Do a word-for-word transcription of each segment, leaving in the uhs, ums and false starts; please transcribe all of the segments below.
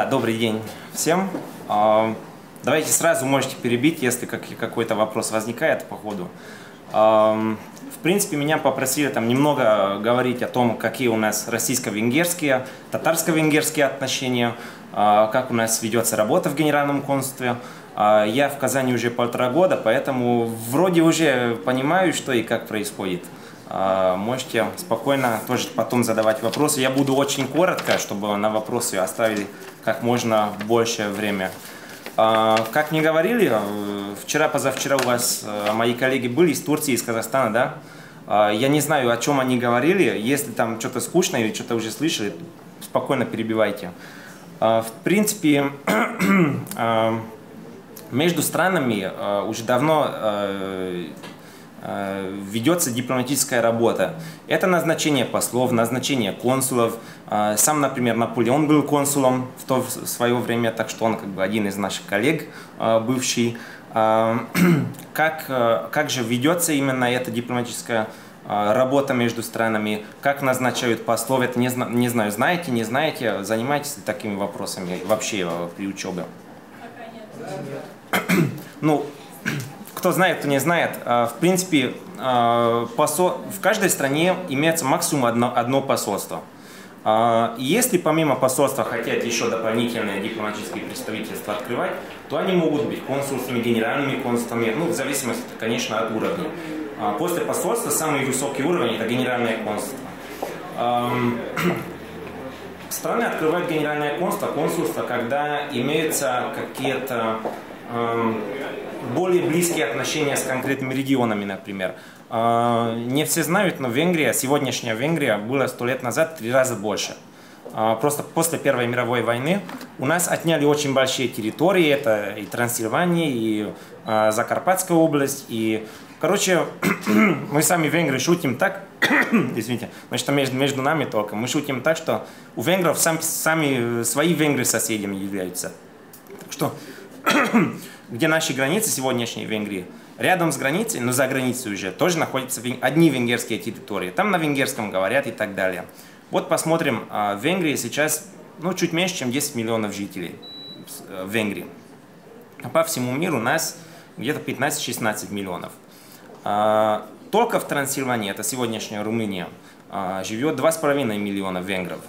добрый день всем. Давайте сразу можете перебить, если какой-то вопрос возникает по ходу. В принципе, меня попросили там немного говорить о том, какие у нас российско-венгерские, татарско-венгерские отношения, как у нас ведется работа в Генеральном консульстве. Я в Казани уже полтора года, поэтому вроде уже понимаю, что и как происходит. Можете спокойно тоже потом задавать вопросы. Я буду очень коротко, чтобы на вопросы оставили как можно больше время. Как мне говорили, вчера-позавчера у вас мои коллеги были из Турции, из Казахстана, да? Я не знаю, о чем они говорили. Если там что-то скучно или что-то уже слышали, спокойно перебивайте. В принципе, между странами уже давно ведется дипломатическая работа. Это назначение послов, назначение консулов. Сам, например, Наполеон был консулом в то в свое время, так что он как бы один из наших коллег бывший. Как, как же ведется именно эта дипломатическая работа между странами, как назначают послов, это не, не знаю, знаете, не знаете, занимаетесь ли такими вопросами вообще при учебе? Ну, кто знает, кто не знает, в принципе, посол, в каждой стране имеется максимум одно, одно посольство. Если помимо посольства хотят еще дополнительные дипломатические представительства открывать, то они могут быть консульствами, генеральными консульствами, ну, в зависимости, конечно, от уровня. После посольства самый высокий уровень – это генеральное консульство. Страны открывают генеральное консульство, консульство, когда имеются какие-то более близкие отношения с конкретными регионами, например. Не все знают, но Венгрия, сегодняшняя Венгрия, была сто лет назад в три раза больше. Просто после Первой мировой войны у нас отняли очень большие территории, это и Трансильвания, и Закарпатская область, и, короче, мы сами венгры шутим так, извините, значит, между, между нами только, мы шутим так, что у венгров сам, сами свои венгры соседями являются. Так что где наши границы сегодняшней Венгрии, рядом с границей, но за границей уже, тоже находятся одни венгерские территории. Там на венгерском говорят и так далее. Вот посмотрим, в Венгрии сейчас ну, чуть меньше, чем десять миллионов жителей в Венгрии. А по всему миру у нас где-то пятнадцать-шестнадцать миллионов. Только в Трансильвании, это сегодняшняя Румыния, живет два с половиной миллиона венгров.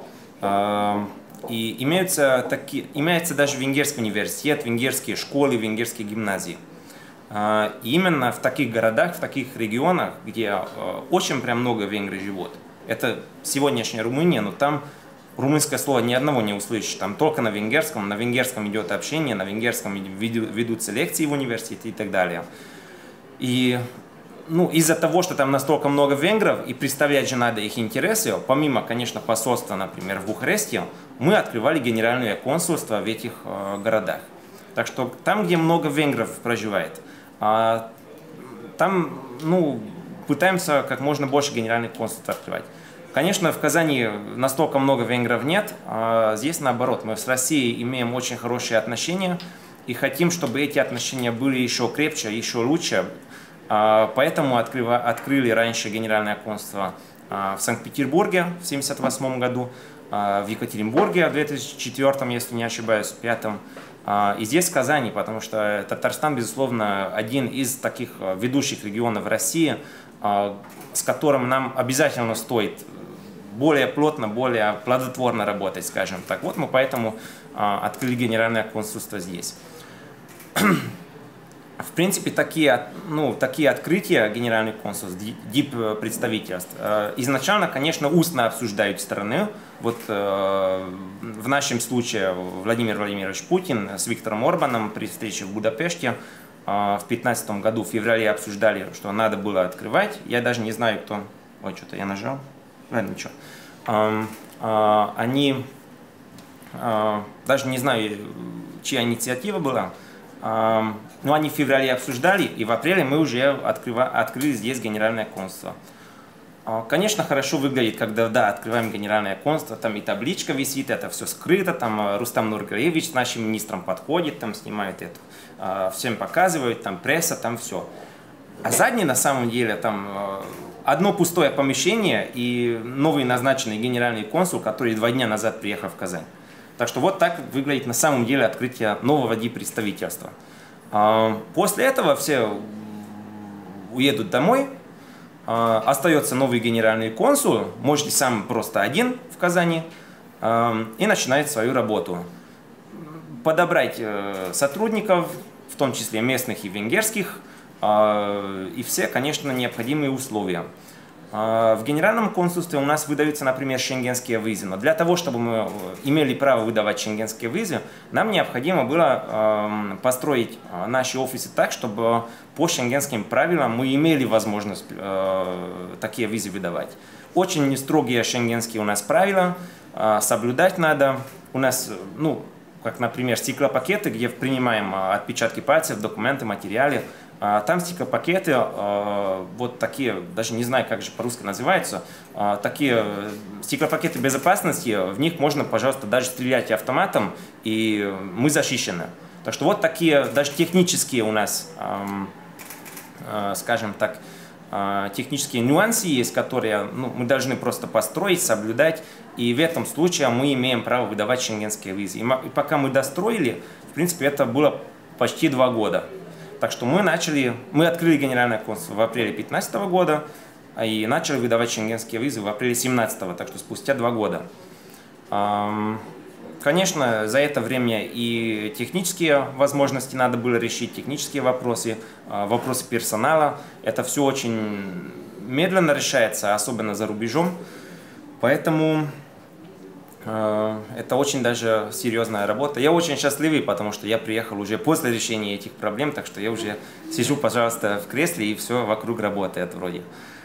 И имеются такие, имеется даже венгерский университет, венгерские школы, венгерские гимназии. И именно в таких городах, в таких регионах, где очень прям много венгров живут. Это сегодняшняя Румыния, но там румынское слово ни одного не услышишь. Там только на венгерском, на венгерском идет общение, на венгерском ведутся лекции в университете и так далее. И ну, из-за того, что там настолько много венгров, и представлять же надо их интересы, помимо, конечно, посольства, например, в Бухаресте, мы открывали генеральное консульство в этих э, городах. Так что там, где много венгров проживает, э, там, ну, пытаемся как можно больше генеральных консульств открывать. Конечно, в Казани настолько много венгров нет, а здесь наоборот. Мы с Россией имеем очень хорошие отношения и хотим, чтобы эти отношения были еще крепче, еще лучше. Поэтому открыли раньше генеральное консульство в Санкт-Петербурге в семьдесят восьмом году, в Екатеринбурге в две тысячи четвёртом, если не ошибаюсь, в пятом. И здесь в Казани, потому что Татарстан, безусловно, один из таких ведущих регионов России, с которым нам обязательно стоит более плотно, более плодотворно работать, скажем так. Вот мы поэтому открыли генеральное консульство здесь. В принципе, такие, ну, такие открытия генеральных консульств, дип-представительств, изначально, конечно, устно обсуждают стороны. Вот в нашем случае Владимир Владимирович Путин с Виктором Орбаном при встрече в Будапеште в две тысячи пятнадцатом году, в феврале, обсуждали, что надо было открывать. Я даже не знаю, кто... Ой, что-то я нажал. Ладно, ничего. Они... Даже не знаю, чья инициатива была. Но они в феврале обсуждали, и в апреле мы уже открыва, открыли здесь генеральное консульство. Конечно, хорошо выглядит, когда, да, открываем генеральное консульство, там и табличка висит, это все скрыто, там Рустам Нургалиевич с нашим министром подходит, там снимает это, всем показывает, там пресса, там все. А задний, на самом деле, там одно пустое помещение и новый назначенный генеральный консул, который два дня назад приехал в Казань. Так что вот так выглядит на самом деле открытие нового диппредставительства. После этого все уедут домой, остается новый генеральный консул, может и сам просто один в Казани, и начинает свою работу. Подобрать сотрудников, в том числе местных и венгерских, и все, конечно, необходимые условия. В генеральном консульстве у нас выдаются, например, шенгенские визы. Но для того, чтобы мы имели право выдавать шенгенские визы, нам необходимо было построить наши офисы так, чтобы по шенгенским правилам мы имели возможность такие визы выдавать. Очень строгие шенгенские у нас правила, соблюдать надо. У нас, ну, как, например, стеклопакеты, где принимаем отпечатки пальцев, документы, материалы. Там стеклопакеты, вот такие, даже не знаю, как же по-русски называются, такие стеклопакеты безопасности, в них можно, пожалуйста, даже стрелять автоматом, и мы защищены. Так что вот такие, даже технические у нас, скажем так, технические нюансы есть, которые, ну, мы должны просто построить, соблюдать, и в этом случае мы имеем право выдавать шенгенские визы. И пока мы достроили, в принципе, это было почти два года. Так что мы начали, мы открыли генеральное консульство в апреле две тысячи пятнадцатого года и начали выдавать шенгенские визы в апреле две тысячи семнадцатого, так что спустя два года. Конечно, за это время и технические возможности надо было решить, технические вопросы, вопросы персонала. Это все очень медленно решается, особенно за рубежом. Поэтому это очень даже серьезная работа. Я очень счастливый, потому что я приехал уже после решения этих проблем, так что я уже сижу, пожалуйста, в кресле, и все вокруг работает вроде.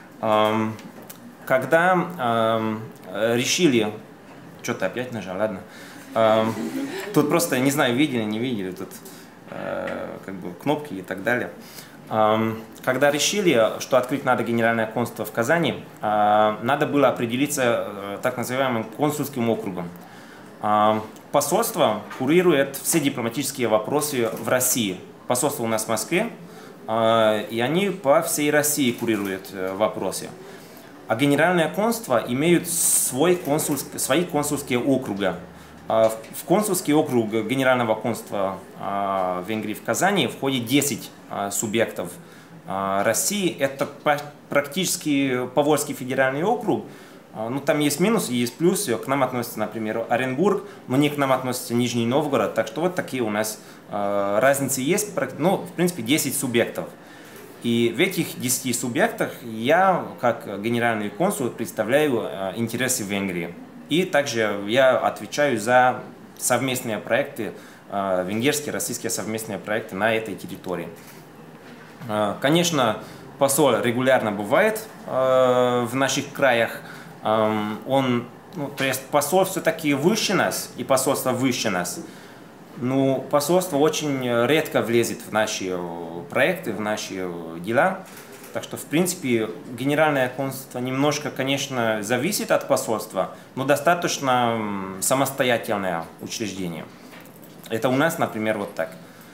Когда решили... Что-то опять нажал, ладно. Тут просто, не знаю, видели, не видели, тут как бы кнопки и так далее. Когда решили, что открыть надо генеральное консульство в Казани, надо было определиться так называемым консульским округом. Посольство курирует все дипломатические вопросы в России. Посольство у нас в Москве, и они по всей России курируют вопросы. А генеральное консульство имеют свой консульск, свои консульские округа. В консульский округ генерального консульства в Венгрии в Казани входит десять субъектов России. Это практически Поволжский федеральный округ. Ну, там есть минусы, есть плюсы. К нам относится, например, Оренбург, но не к нам относится Нижний Новгород. Так что вот такие у нас разницы есть. Ну, в принципе, десять субъектов. И в этих десяти субъектах я, как генеральный консул, представляю интересы Венгрии. И также я отвечаю за совместные проекты, венгерские, российские совместные проекты на этой территории. Конечно, посол регулярно бывает в наших краях. Он, ну, то есть посол все-таки выше нас, и посольство выше нас. Но посольство очень редко влезет в наши проекты, в наши дела. Так что, в принципе, генеральное консульство немножко, конечно, зависит от посольства, но достаточно самостоятельное учреждение. Это у нас, например, вот так.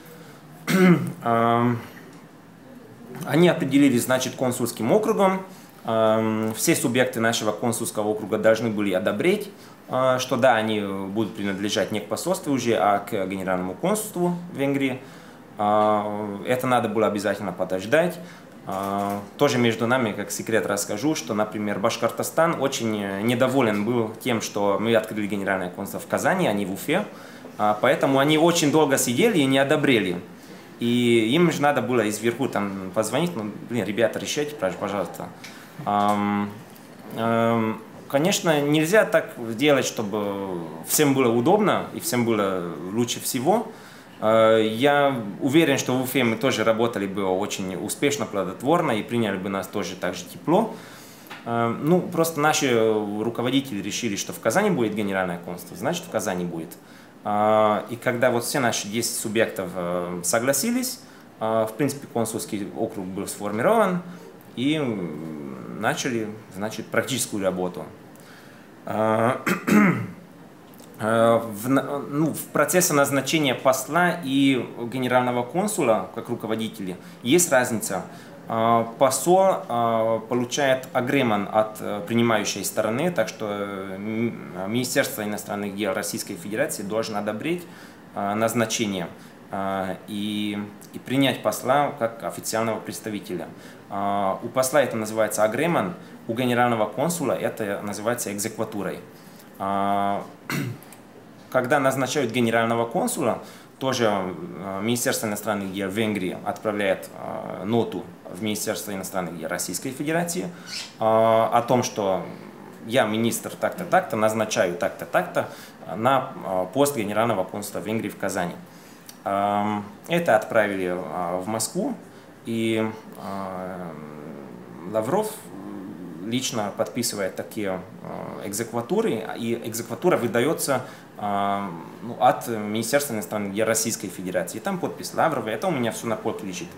Они определились, значит, консульским округом. Все субъекты нашего консульского округа должны были одобрить, что да, они будут принадлежать не к посольству уже, а к генеральному консульству в Венгрии. Это надо было обязательно подождать. Тоже между нами, как секрет, расскажу, что, например, Башкортостан очень недоволен был тем, что мы открыли генеральное консульство в Казани, а не в Уфе. Поэтому они очень долго сидели и не одобрели. И им же надо было изверху там позвонить, ну, блин, ребята, решайте, пожалуйста. Конечно, нельзя так делать, чтобы всем было удобно и всем было лучше всего. Я уверен, что в Уфе мы тоже работали бы очень успешно, плодотворно и приняли бы нас тоже так же тепло. Ну, просто наши руководители решили, что в Казани будет генеральное консульство, значит, в Казани будет. И когда вот все наши десять субъектов согласились, в принципе, консульский округ был сформирован, и начали, значит, практическую работу. В, ну, в процессе назначения посла и генерального консула как руководителей есть разница. Посол получает агремент от принимающей стороны, так что Министерство иностранных дел Российской Федерации должно одобрить назначение и, и принять посла как официального представителя. У посла это называется агремент, у генерального консула это называется экзекватурой. Когда назначают генерального консула, тоже Министерство иностранных дел Венгрии отправляет ноту в Министерство иностранных дел Российской Федерации о том, что я министр так-то, так-то, назначаю так-то, так-то на пост генерального консула Венгрии в Казани. Это отправили в Москву, и Лавров лично подписывает такие экзекватуры, и экзекватура выдается ну, от Министерства иностранных дел Российской Федерации. И там подпись Лаврова, это у меня все на полке лежит.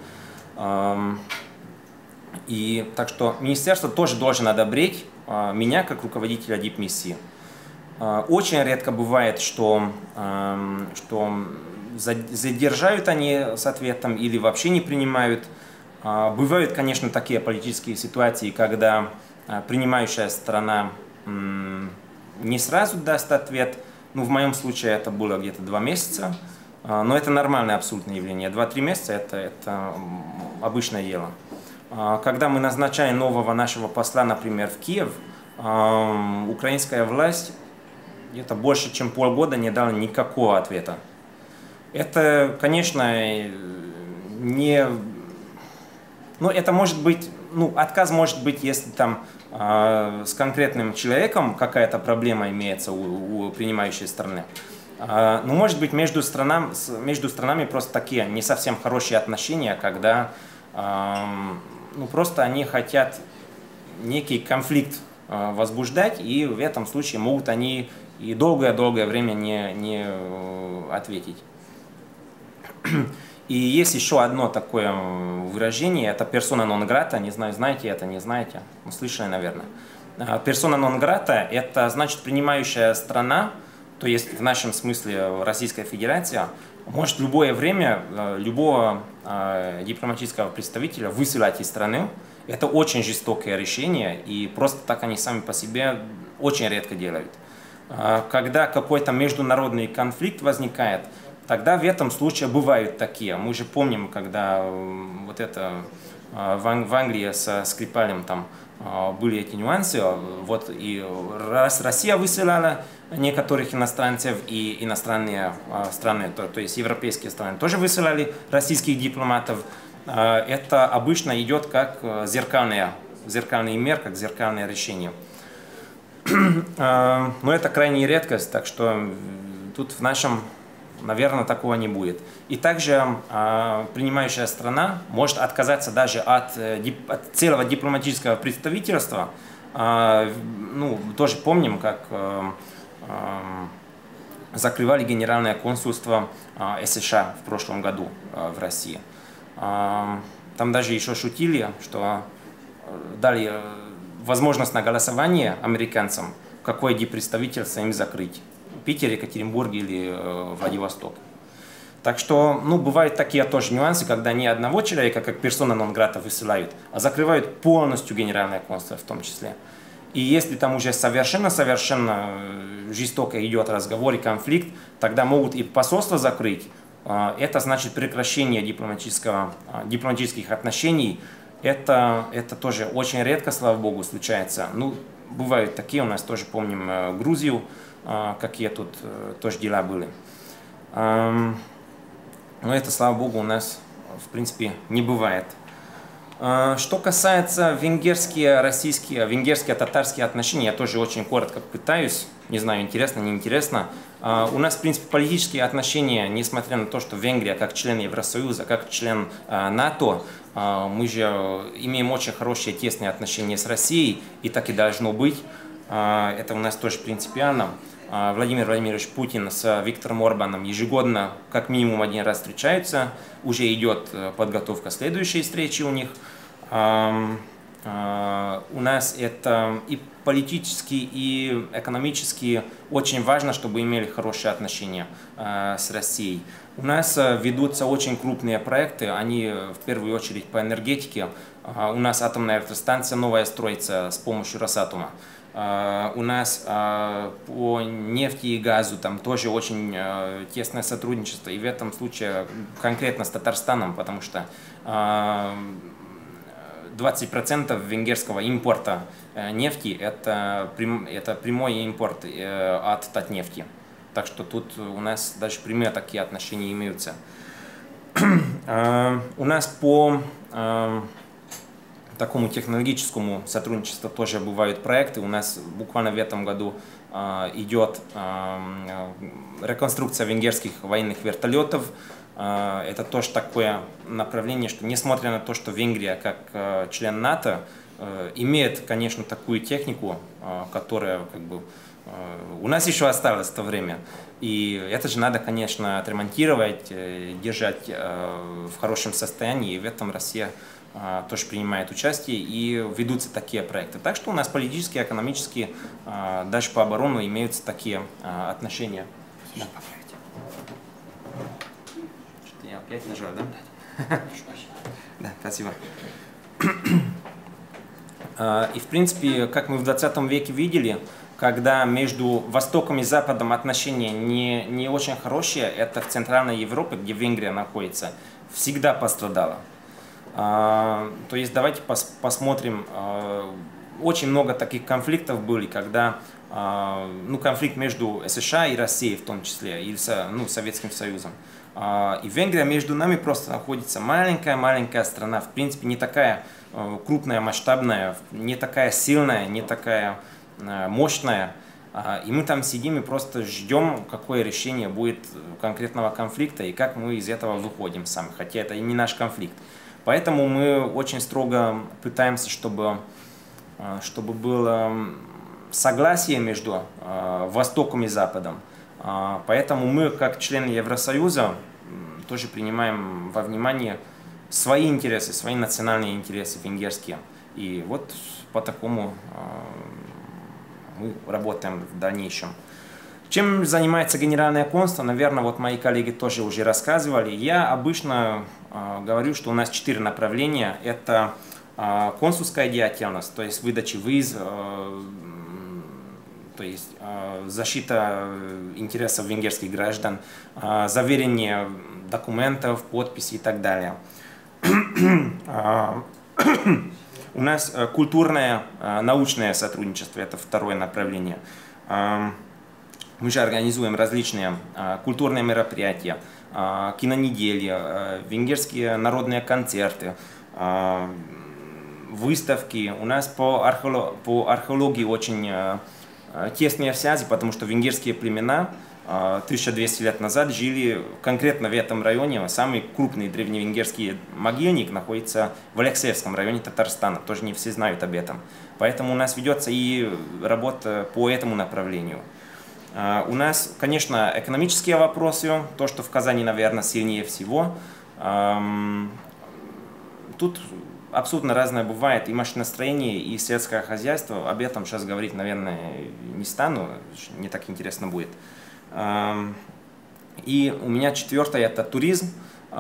И так что министерство тоже должно одобрить меня как руководителя дипмиссии. Очень редко бывает, что, что задержают они с ответом или вообще не принимают. Бывают, конечно, такие политические ситуации, когда принимающая сторона не сразу даст ответ. Ну, в моем случае это было где-то два месяца, но это нормальное абсолютное явление. Два-три месяца это, это обычное дело. Когда мы назначаем нового нашего посла, например, в Киев, украинская власть где-то больше, чем полгода не дала никакого ответа. Это, конечно, не... Ну, это может быть... Ну, отказ может быть, если там э, с конкретным человеком какая-то проблема имеется у, у принимающей стороны. Э, но может быть между, странам, между странами просто такие не совсем хорошие отношения, когда э, ну, просто они хотят некий конфликт э, возбуждать, и в этом случае могут они и долгое-долгое время не, не э, ответить. И есть еще одно такое выражение, это persona non grata, не знаю, знаете это, не знаете, слышали, наверное. Persona non grata – это значит принимающая страна, то есть в нашем смысле Российская Федерация, может в любое время любого э, дипломатического представителя высылать из страны. Это очень жестокое решение, и просто так они сами по себе очень редко делают. Э, когда какой-то международный конфликт возникает, тогда в этом случае бывают такие. Мы же помним, когда вот это в Англии со Скрипалем там были эти нюансы. Вот и раз Россия высылала некоторых иностранцев, и иностранные страны, то, то есть европейские страны, тоже высылали российских дипломатов. Это обычно идет как зеркальные, зеркальный мер, как зеркальное решение. Но это крайняя редкость, так что тут в нашем... Наверное, такого не будет. И также э, принимающая страна может отказаться даже от, э, дип, от целого дипломатического представительства. Э, ну, тоже помним, как э, э, закрывали генеральное консульство э, США в прошлом году э, в России. Э, там даже еще шутили, что дали возможность на голосование американцам, какое диппредставительство им закрыть. Питер, Екатеринбург или э, Владивосток. Так что, ну, бывают такие тоже нюансы, когда не одного человека, как персона нон-грата, высылают, а закрывают полностью генеральное консульство в том числе. И если там уже совершенно-совершенно жестоко идет разговор и конфликт, тогда могут и посольство закрыть. Это значит прекращение дипломатического, дипломатических отношений. Это, это тоже очень редко, слава богу, случается. Ну, бывают такие, у нас тоже помним Грузию, какие тут тоже дела были. Но это, слава богу, у нас, в принципе, не бывает. Что касается венгерские, российские, венгерские, татарские отношения, я тоже очень коротко пытаюсь, не знаю, интересно, не интересно. У нас, в принципе, политические отношения, несмотря на то, что Венгрия как член Евросоюза, как член НАТО, мы же имеем очень хорошие, тесные отношения с Россией, и так и должно быть. Это у нас тоже принципиально. Владимир Владимирович Путин с Виктором Орбаном ежегодно как минимум один раз встречаются. Уже идет подготовка следующей встречи у них. у нас это и политически, и экономически очень важно, чтобы имели хорошие отношения с Россией. У нас ведутся очень крупные проекты, они в первую очередь по энергетике. У нас атомная электростанция новая строится с помощью Росатома. У нас по нефти и газу там тоже очень тесное сотрудничество, и в этом случае конкретно с Татарстаном, потому что двадцать процентов венгерского импорта нефти это, это прямой импорт от Татнефти. Так что тут у нас даже прямые такие отношения имеются. У нас по такому технологическому сотрудничеству тоже бывают проекты. У нас буквально в этом году идет реконструкция венгерских военных вертолетов. Это тоже такое направление, что несмотря на то, что Венгрия как член НАТО имеет, конечно, такую технику, которая как бы у нас еще осталось в то время. И это же надо, конечно, отремонтировать, держать в хорошем состоянии. И в этом Россия тоже принимает участие и ведутся такие проекты. Так что у нас политически, экономически, даже по оборону имеются такие отношения. Да. Я опять нажал, да? Да, спасибо. И в принципе, как мы в двадцатом веке видели, когда между Востоком и Западом отношения не, не очень хорошие, это в Центральной Европе, где Венгрия находится, всегда пострадала. То есть давайте пос, посмотрим, очень много таких конфликтов были, когда ну, конфликт между США и Россией в том числе, или ну, Советским Союзом. И Венгрия между нами просто находится маленькая-маленькая страна, в принципе не такая крупная, масштабная, не такая сильная, не такая мощная. И мы там сидим и просто ждем, какое решение будет конкретного конфликта и как мы из этого выходим сами, хотя это и не наш конфликт. Поэтому мы очень строго пытаемся, чтобы, чтобы было согласие между Востоком и Западом. Поэтому мы, как члены Евросоюза, тоже принимаем во внимание свои интересы, свои национальные интересы венгерские. И вот по такому мы работаем в дальнейшем. Чем занимается Генеральное консульство? Наверное, вот мои коллеги тоже уже рассказывали. Я обычно э, говорю, что у нас четыре направления. Это э, консульская деятельность, то есть выдача виз, э, то есть э, защита интересов венгерских граждан, э, заверение документов, подписи и так далее. У нас культурное, научное сотрудничество, это второе направление. Мы же организуем различные культурные мероприятия, кинонедели, венгерские народные концерты, выставки. У нас по археологии очень тесные связи, потому что венгерские племена тысяча двести лет назад жили конкретно в этом районе. Самый крупный древневенгерский могильник находится в Алексеевском районе Татарстана. Тоже не все знают об этом. Поэтому у нас ведется и работа по этому направлению. У нас, конечно, экономические вопросы. То, что в Казани, наверное, сильнее всего. Тут абсолютно разное бывает. И машиностроение, и сельское хозяйство. Об этом сейчас говорить, наверное, не стану. Не так интересно будет. И у меня четвертое – это туризм.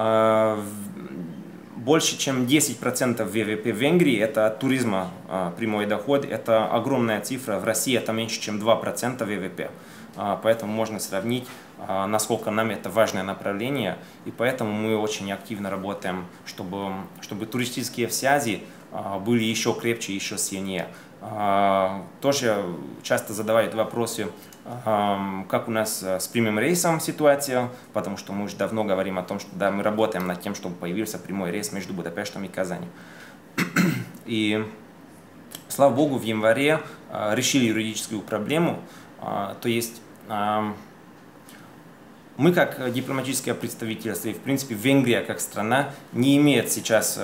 Больше чем десять процентов ВВП в Венгрии – это от туризма прямой доход. Это огромная цифра. В России это меньше, чем два процента ВВП. Поэтому можно сравнить, насколько нам это важное направление. И поэтому мы очень активно работаем, чтобы, чтобы туристические связи были еще крепче, еще сильнее. Тоже часто задавают вопросы, как у нас с прямым рейсом ситуация, потому что мы уже давно говорим о том, что да, мы работаем над тем, чтобы появился прямой рейс между Будапештом и Казанью. И, слава богу, в январе решили юридическую проблему, то есть мы как дипломатическое представительство и, в принципе, Венгрия как страна не имеет сейчас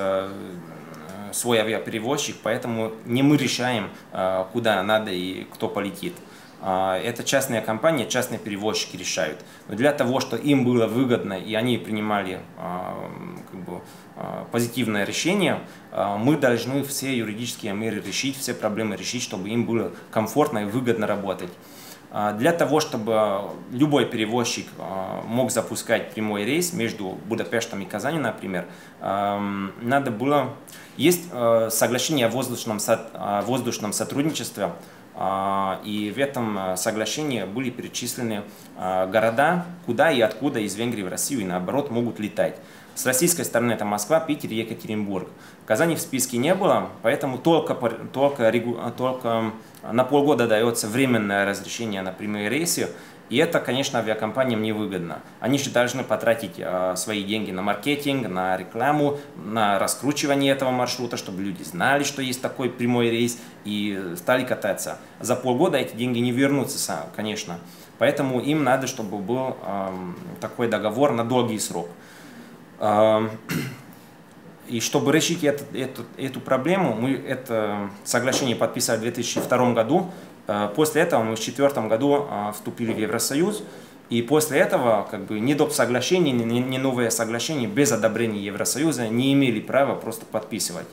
свой авиаперевозчик, поэтому не мы решаем, куда надо и кто полетит. Это частные компании, частные перевозчики решают. Но для того, чтобы им было выгодно и они принимали как бы, позитивное решение, мы должны все юридические меры решить, все проблемы решить, чтобы им было комфортно и выгодно работать. Для того, чтобы любой перевозчик мог запускать прямой рейс между Будапештом и Казанью, например, надо было... Есть соглашение о воздушном, о воздушном сотрудничестве, и в этом соглашении были перечислены города, куда и откуда из Венгрии в Россию и наоборот могут летать. С российской стороны это Москва, Питер, Екатеринбург. Казани в списке не было, поэтому только, только, только на полгода дается временное разрешение на прямые рейсы. И это, конечно, авиакомпаниям невыгодно. Они же должны потратить э, свои деньги на маркетинг, на рекламу, на раскручивание этого маршрута, чтобы люди знали, что есть такой прямой рейс и стали кататься. За полгода эти деньги не вернутся, конечно. Поэтому им надо, чтобы был э, такой договор на долгий срок. Э, и чтобы решить это, эту, эту проблему, мы это соглашение подписали в две тысячи втором году. После этого мы в две тысячи четвёртом году вступили в Евросоюз, и после этого как бы, ни доп. Соглашения, ни, ни новые соглашения без одобрения Евросоюза не имели права просто подписывать.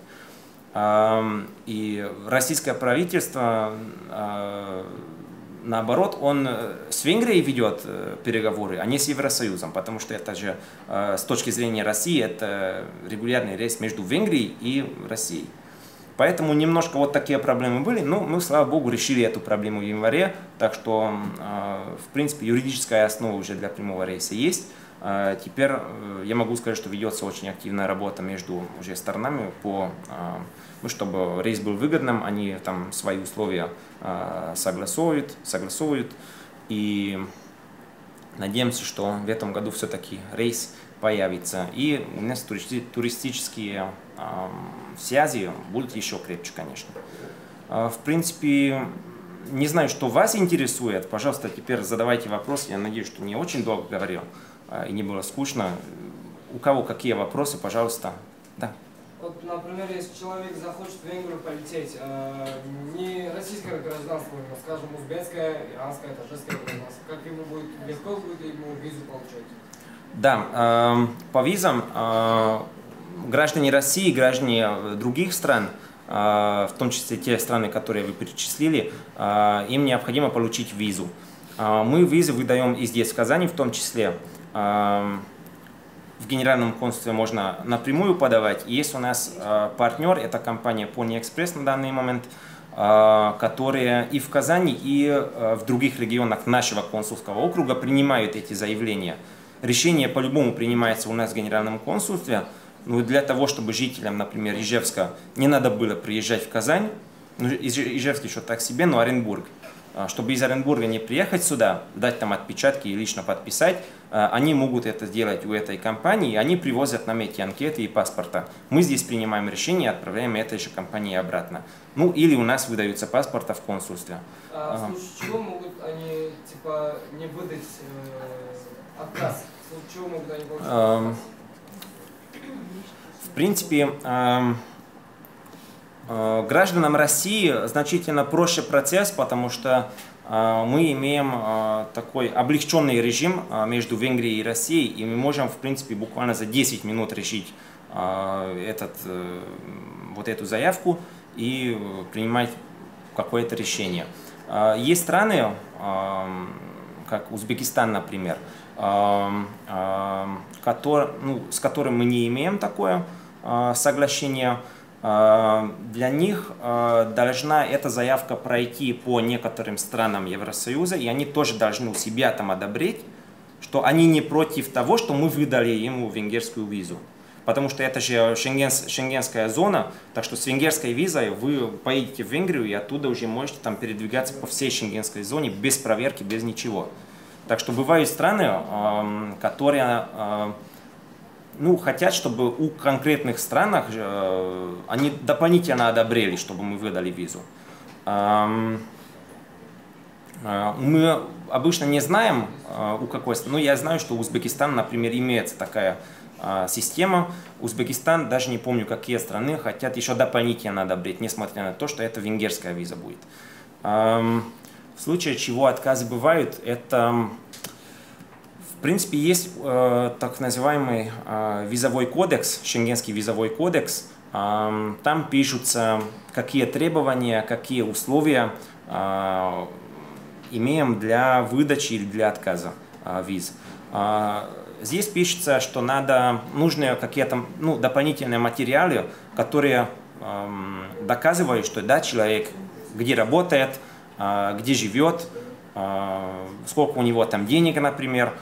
И российское правительство, наоборот, он с Венгрией ведет переговоры, а не с Евросоюзом, потому что это же с точки зрения России это регулярный рейс между Венгрией и Россией. Поэтому немножко вот такие проблемы были, но мы, слава богу, решили эту проблему в январе, так что, в принципе, юридическая основа уже для прямого рейса есть. Теперь я могу сказать, что ведется очень активная работа между уже сторонами, по, ну, чтобы рейс был выгодным, они там свои условия согласуют, согласуют, и надеемся, что в этом году все-таки рейс появится, и у нас туристические э, связи будут еще крепче, конечно. Э, в принципе, не знаю, что вас интересует, пожалуйста, теперь задавайте вопросы, я надеюсь, что не очень долго говорил э, и не было скучно. У кого какие вопросы, пожалуйста. Да. Вот, например, если человек захочет в Венгрию полететь, э, не российское гражданство, а, скажем, узбекское, иранское, таджикское гражданство, как ему будет, легко будет ему визу получать? Да, э, по визам э, граждане России, граждане других стран, э, в том числе те страны, которые вы перечислили, э, им необходимо получить визу. Э, мы визы выдаем и здесь, в Казани, в том числе. Э, в Генеральном консульстве можно напрямую подавать. И есть у нас э, партнер, это компания Pony Express на данный момент, э, которые и в Казани, и э, в других регионах нашего консульского округа принимают эти заявления. Решение по-любому принимается у нас в Генеральном консульстве. Ну, для того, чтобы жителям, например, Ижевска не надо было приезжать в Казань, ну, Ижевск еще так себе, но Оренбург. Чтобы из Оренбурга не приехать сюда, дать там отпечатки и лично подписать, они могут это сделать у этой компании, и они привозят нам эти анкеты и паспорта. Мы здесь принимаем решение и отправляем этой же компании обратно. Ну, или у нас выдаются паспорта в консульстве. А в случае чего могут они, типа, не выдать э, отказ? В случае чего могут они получить отказ? В принципе, гражданам России значительно проще процесс, потому что мы имеем такой облегченный режим между Венгрией и Россией, и мы можем, в принципе, буквально за десять минут решить этот, вот эту заявку и принимать какое-то решение. Есть страны, как Узбекистан, например, который, ну, с которым мы не имеем такое соглашение. Для них должна эта заявка пройти по некоторым странам Евросоюза, и они тоже должны у себя там одобрить, что они не против того, что мы выдали ему венгерскую визу. Потому что это же шенгенс, шенгенская зона, так что с венгерской визой вы поедете в Венгрию и оттуда уже можете там передвигаться по всей шенгенской зоне без проверки, без ничего. Так что бывают страны, которые ну, хотят, чтобы у конкретных странах они дополнительно одобрили, чтобы мы выдали визу. Мы обычно не знаем, у какой страны. Ну, я знаю, что у Узбекистана, например, имеется такая система. Узбекистан, даже не помню, какие страны, хотят еще дополнительно одобрить, несмотря на то, что это венгерская виза будет. В В случае чего отказы бывают, это, в принципе, есть э, так называемый э, визовой кодекс, Шенгенский визовой кодекс. Э, там пишутся, какие требования, какие условия э, имеем для выдачи или для отказа э, виз. Э, здесь пишется, что надо, нужны какие-то ну, дополнительные материалы, которые э, доказывают, что да, человек где работает, где живет, сколько у него там денег, например,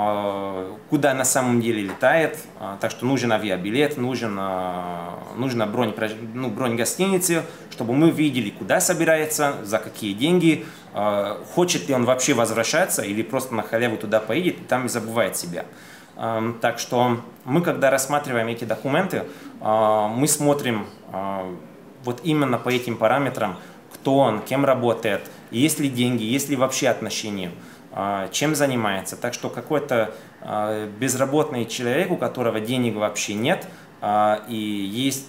куда на самом деле летает. Так что нужен авиабилет, нужен, нужна бронь, ну, бронь гостиницы, чтобы мы видели, куда собирается, за какие деньги, хочет ли он вообще возвращаться или просто на халяву туда поедет и там и забывает себя. Так что мы, когда рассматриваем эти документы, мы смотрим вот именно по этим параметрам, кто он, кем работает, есть ли деньги, есть ли вообще отношения, чем занимается. Так что какой-то безработный человек, у которого денег вообще нет, и есть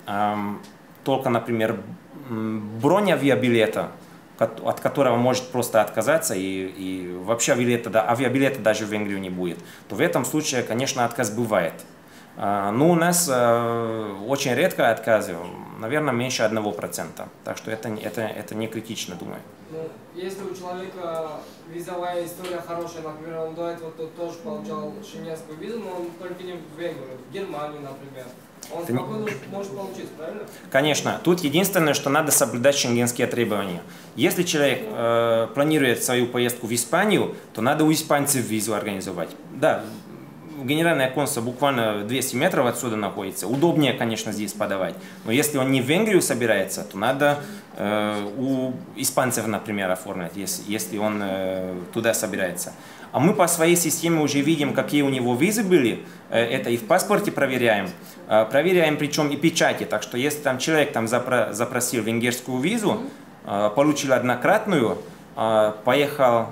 только, например, бронь авиабилета, от которого может просто отказаться, и, и вообще авиабилета, да, авиабилета даже в Венгрию не будет, то в этом случае, конечно, отказ бывает. Но у нас очень редко отказы, наверное, меньше одного процента. Так что это, это, это не критично, думаю. Ну, если у человека визовая история хорошая, например, он до этого тоже получал шенгенскую визу, но он только не в Венгрию, в Германию, например. Он это спокойно не... может получить, правильно? Конечно. Тут единственное, что надо соблюдать шенгенские требования. Если человек э, планирует свою поездку в Испанию, то надо у испанцев визу организовать. Да. Генеральное консульство буквально двести метров отсюда находится. Удобнее, конечно, здесь подавать. Но если он не в Венгрию собирается, то надо э, у испанцев, например, оформлять, если, если он э, туда собирается. А мы по своей системе уже видим, какие у него визы были. Э, это и в паспорте проверяем. Э, проверяем причем и печати. Так что если там человек там запро запросил венгерскую визу, э, получил однократную, э, поехал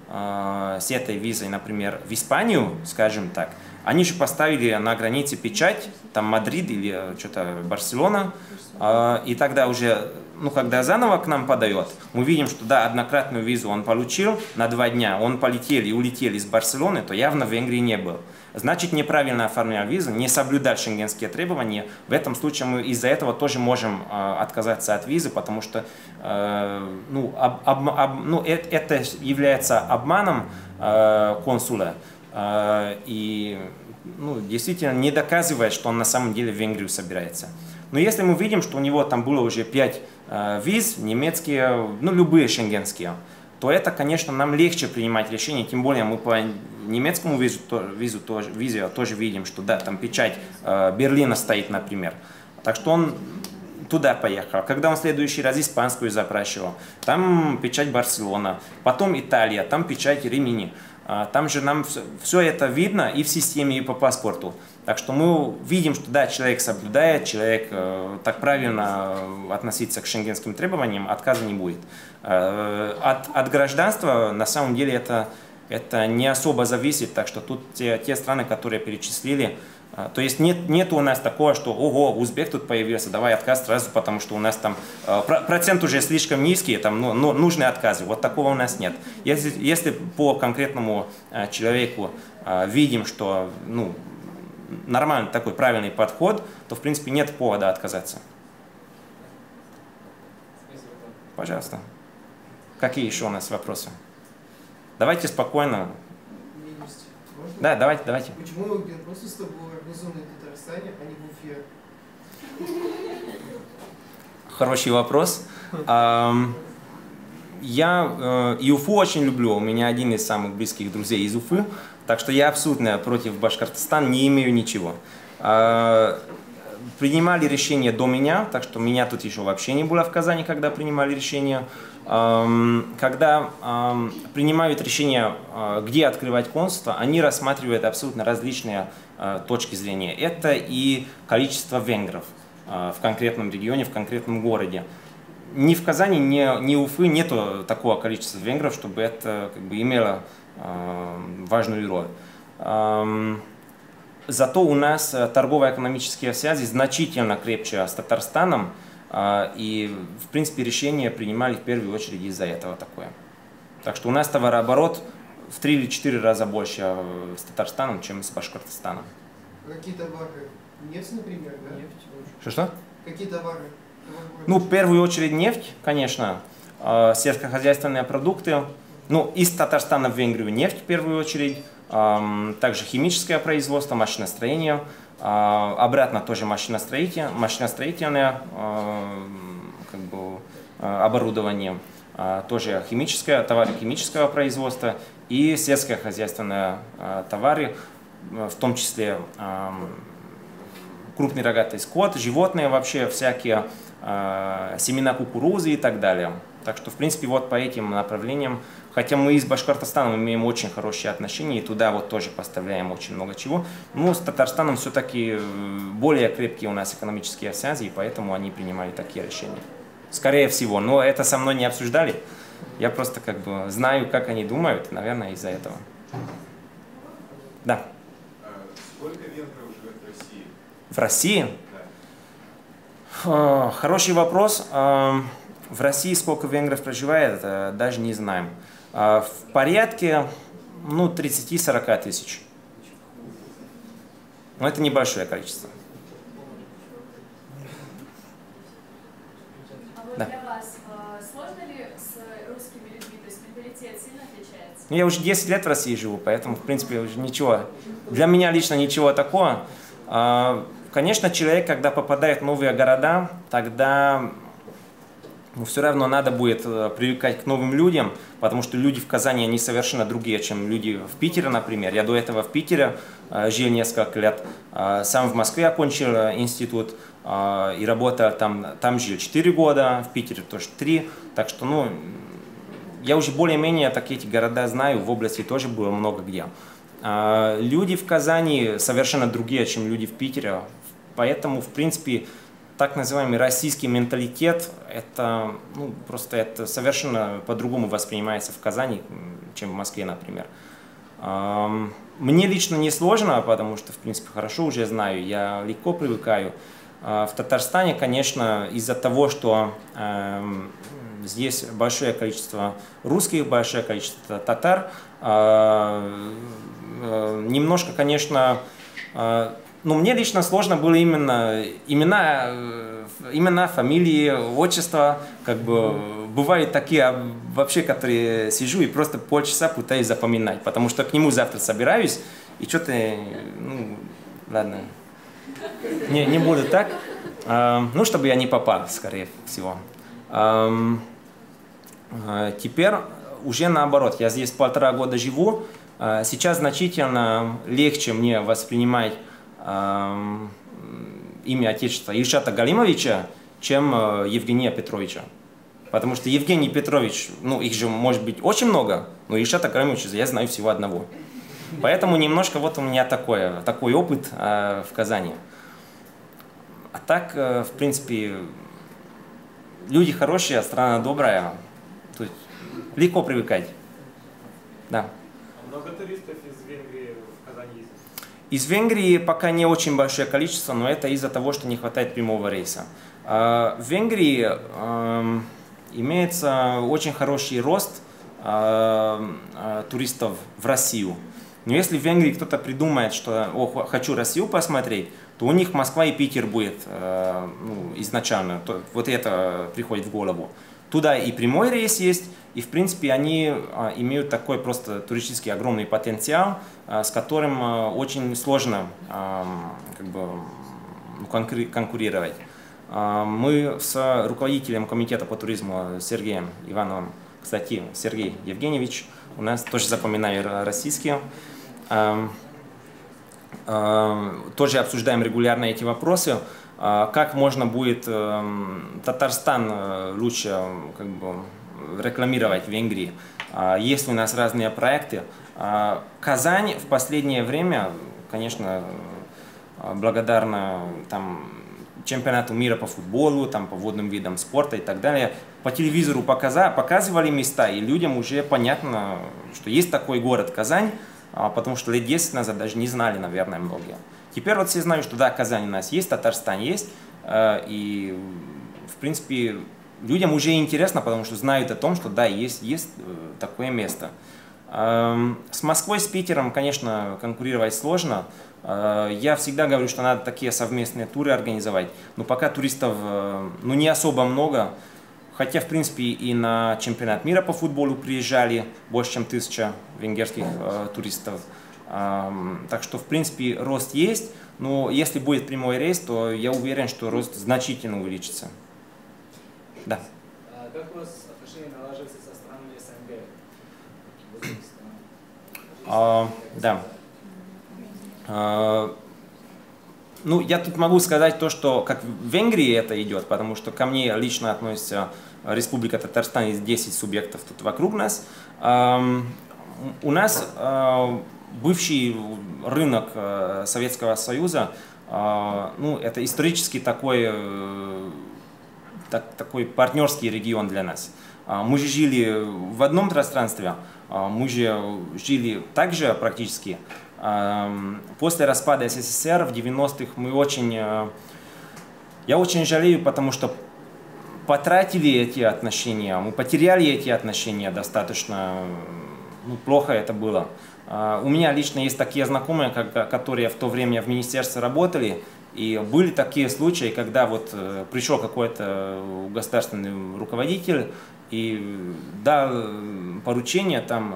с этой визой, например, в Испанию, скажем так, они же поставили на границе печать, там Мадрид или что-то Барселона, и тогда уже, ну, когда заново к нам подает, мы видим, что да, однократную визу он получил на два дня, он полетел и улетел из Барселоны, то явно в Венгрии не был. Значит, неправильно оформлял визу, не соблюдал шенгенские требования. В этом случае мы из-за этого тоже можем э, отказаться от визы, потому что э, ну, об, об, об, ну, это, это является обманом э, консула э, и ну, действительно не доказывает, что он на самом деле в Венгрию собирается. Но если мы видим, что у него там было уже пять э, виз, немецкие, ну, любые шенгенские, то это, конечно, нам легче принимать решение, тем более мы по немецкому визу, то, визу тоже, визе тоже видим, что да, там печать э, Берлина стоит, например. Так что он туда поехал. Когда он в следующий раз испанскую запрашивал, там печать Барселона, потом Италия, там печать Римини. Э, там же нам все, все это видно и в системе, и по паспорту. Так что мы видим, что да, человек соблюдает, человек э, так правильно относится к шенгенским требованиям, отказа не будет. Э, от, от гражданства на самом деле это, это не особо зависит, так что тут те, те страны, которые перечислили, э, то есть нет, нет у нас такого, что ого, узбек тут появился, давай отказ сразу, потому что у нас там э, процент уже слишком низкий, там ну, ну, нужны отказы, вот такого у нас нет. Если, если по конкретному э, человеку э, видим, что ну, нормальный такой правильный подход, то в принципе нет повода отказаться. Пожалуйста. Какие еще у нас вопросы? Давайте спокойно. Да, давайте, давайте. Почему генпроконсульство было организовано в Татарстане, а не в Уфе? Хороший вопрос. Я и Уфу очень люблю. У меня один из самых близких друзей из Уфы. Так что я абсолютно против Башкортостана не имею ничего. Принимали решение до меня, так что меня тут еще вообще не было в Казани, когда принимали решение. Когда принимают решение, где открывать консульство, они рассматривают абсолютно различные точки зрения. Это и количество венгров в конкретном регионе, в конкретном городе. Ни в Казани, ни, ни Уфы нету такого количества венгров, чтобы это как бы имело важную роль. Зато у нас торгово-экономические связи значительно крепче с Татарстаном, и, в принципе, решения принимали в первую очередь из-за этого такое. Так что у нас товарооборот в три или четыре раза больше с Татарстаном, чем с Башкортостаном. Какие товары? Нефть, например, да? Что-что? Какие товары? Ну, в первую очередь нефть, конечно, э, сельскохозяйственные продукты. Ну, из Татарстана в Венгрию нефть в первую очередь, э, также химическое производство, машиностроение, э, обратно тоже машиностроение, машиностроительное э, как бы, э, оборудование, э, тоже химическое, товары химического производства и сельскохозяйственные э, товары, в том числе э, крупный рогатый скот, животные вообще, всякие э, семена кукурузы и так далее. Так что, в принципе, вот по этим направлениям, хотя мы с Башкортостаном имеем очень хорошие отношения, и туда вот тоже поставляем очень много чего, но с Татарстаном все-таки более крепкие у нас экономические связи, и поэтому они принимали такие решения. Скорее всего, но это со мной не обсуждали, я просто как бы знаю, как они думают, наверное, из-за этого. Да. Сколько венгров живет в России? В России? Да. Хороший вопрос. В России сколько венгров проживает, даже не знаем. В порядке ну, тридцать-сорок тысяч. Но это небольшое количество. А вот Да. для вас сложно ли с русскими людьми, то есть менталитет сильно отличается? Я уже десять лет в России живу, поэтому, в принципе, уже ничего. Для меня лично ничего такого. Конечно, человек, когда попадает в новые города, тогда ну, все равно надо будет привыкать к новым людям, потому что люди в Казани, они совершенно другие, чем люди в Питере, например. Я до этого в Питере жил несколько лет, сам в Москве окончил институт и работал там, там жил четыре года, в Питере тоже три. Так что, ну, я уже более-менее так эти города знаю, в области тоже было много где. Люди в Казани совершенно другие, чем люди в Питере, поэтому, в принципе, так называемый российский менталитет, это, ну, просто это совершенно по-другому воспринимается в Казани, чем в Москве, например. Мне лично не сложно, потому что, в принципе, хорошо уже знаю, я легко привыкаю. В Татарстане, конечно, из-за того, что здесь большое количество русских, большое количество татар, немножко, конечно, ну, мне лично сложно было именно имена, имена, фамилии, отчества, как бы, бывают такие вообще, которые сижу и просто полчаса пытаюсь запоминать, потому что к нему завтра собираюсь, и что-то, ну, ладно, не, не буду так, ну, чтобы я не попал, скорее всего. Теперь уже наоборот, я здесь полтора года живу, сейчас значительно легче мне воспринимать имя отечества Ильшата Галимовича, чем Евгения Петровича. Потому что Евгений Петрович, ну их же может быть очень много, но Ильшата Галимовича я знаю всего одного. Поэтому немножко вот у меня такое, такой опыт э, в Казани. А так, э, в принципе, люди хорошие, страна добрая, то есть легко привыкать. Да. Много туристов из Венгрии в Казани ездят? Из Венгрии пока не очень большое количество, но это из-за того, что не хватает прямого рейса. В Венгрии имеется очень хороший рост туристов в Россию. Но если в Венгрии кто-то придумает, что «О, хочу Россию посмотреть», то у них Москва и Питер будет ну, изначально. Вот это приходит в голову. Туда и прямой рейс есть, и в принципе они а, имеют такой просто туристический огромный потенциал, а, с которым а, очень сложно а, как бы, конкури конкурировать. А, мы с руководителем комитета по туризму Сергеем Ивановым, кстати, Сергей Евгеньевич, у нас тоже запоминали российские, а, а, тоже обсуждаем регулярно эти вопросы. Как можно будет Татарстан лучше как бы, рекламировать в Венгрии. Есть у нас разные проекты. Казань в последнее время, конечно, благодарна там, чемпионату мира по футболу, там, по водным видам спорта и так далее, по телевизору показа, показывали места, и людям уже понятно, что есть такой город Казань, потому что лет десять назад даже не знали, наверное, многие. Теперь вот все знают, что да, Казань у нас есть, Татарстан есть, и в принципе людям уже интересно, потому что знают о том, что да, есть, есть такое место. С Москвой, с Питером, конечно, конкурировать сложно. Я всегда говорю, что надо такие совместные туры организовать, но пока туристов ну, не особо много. Хотя, в принципе, и на чемпионат мира по футболу приезжали больше, чем тысяча венгерских э, туристов. Э, так что, в принципе, рост есть, но если будет прямой рейс, то я уверен, что рост значительно увеличится. Да. А как у вас отношения налаживаются со странами СНГ? А, да. А, ну, я тут могу сказать то, что как в Венгрии это идет, потому что ко мне лично относится Республика Татарстан, есть десять субъектов тут вокруг нас. А, у нас а, бывший рынок а, Советского Союза, а, ну, это исторически такой, так, такой партнерский регион для нас. А, мы же жили в одном пространстве, а, мы же жили также практически. После распада СССР в девяностых мы очень, я очень жалею, потому что потратили эти отношения, мы потеряли эти отношения достаточно, ну, плохо это было. У меня лично есть такие знакомые, которые в то время в министерстве работали, и были такие случаи, когда вот пришел какой-то государственный руководитель и дал поручение там,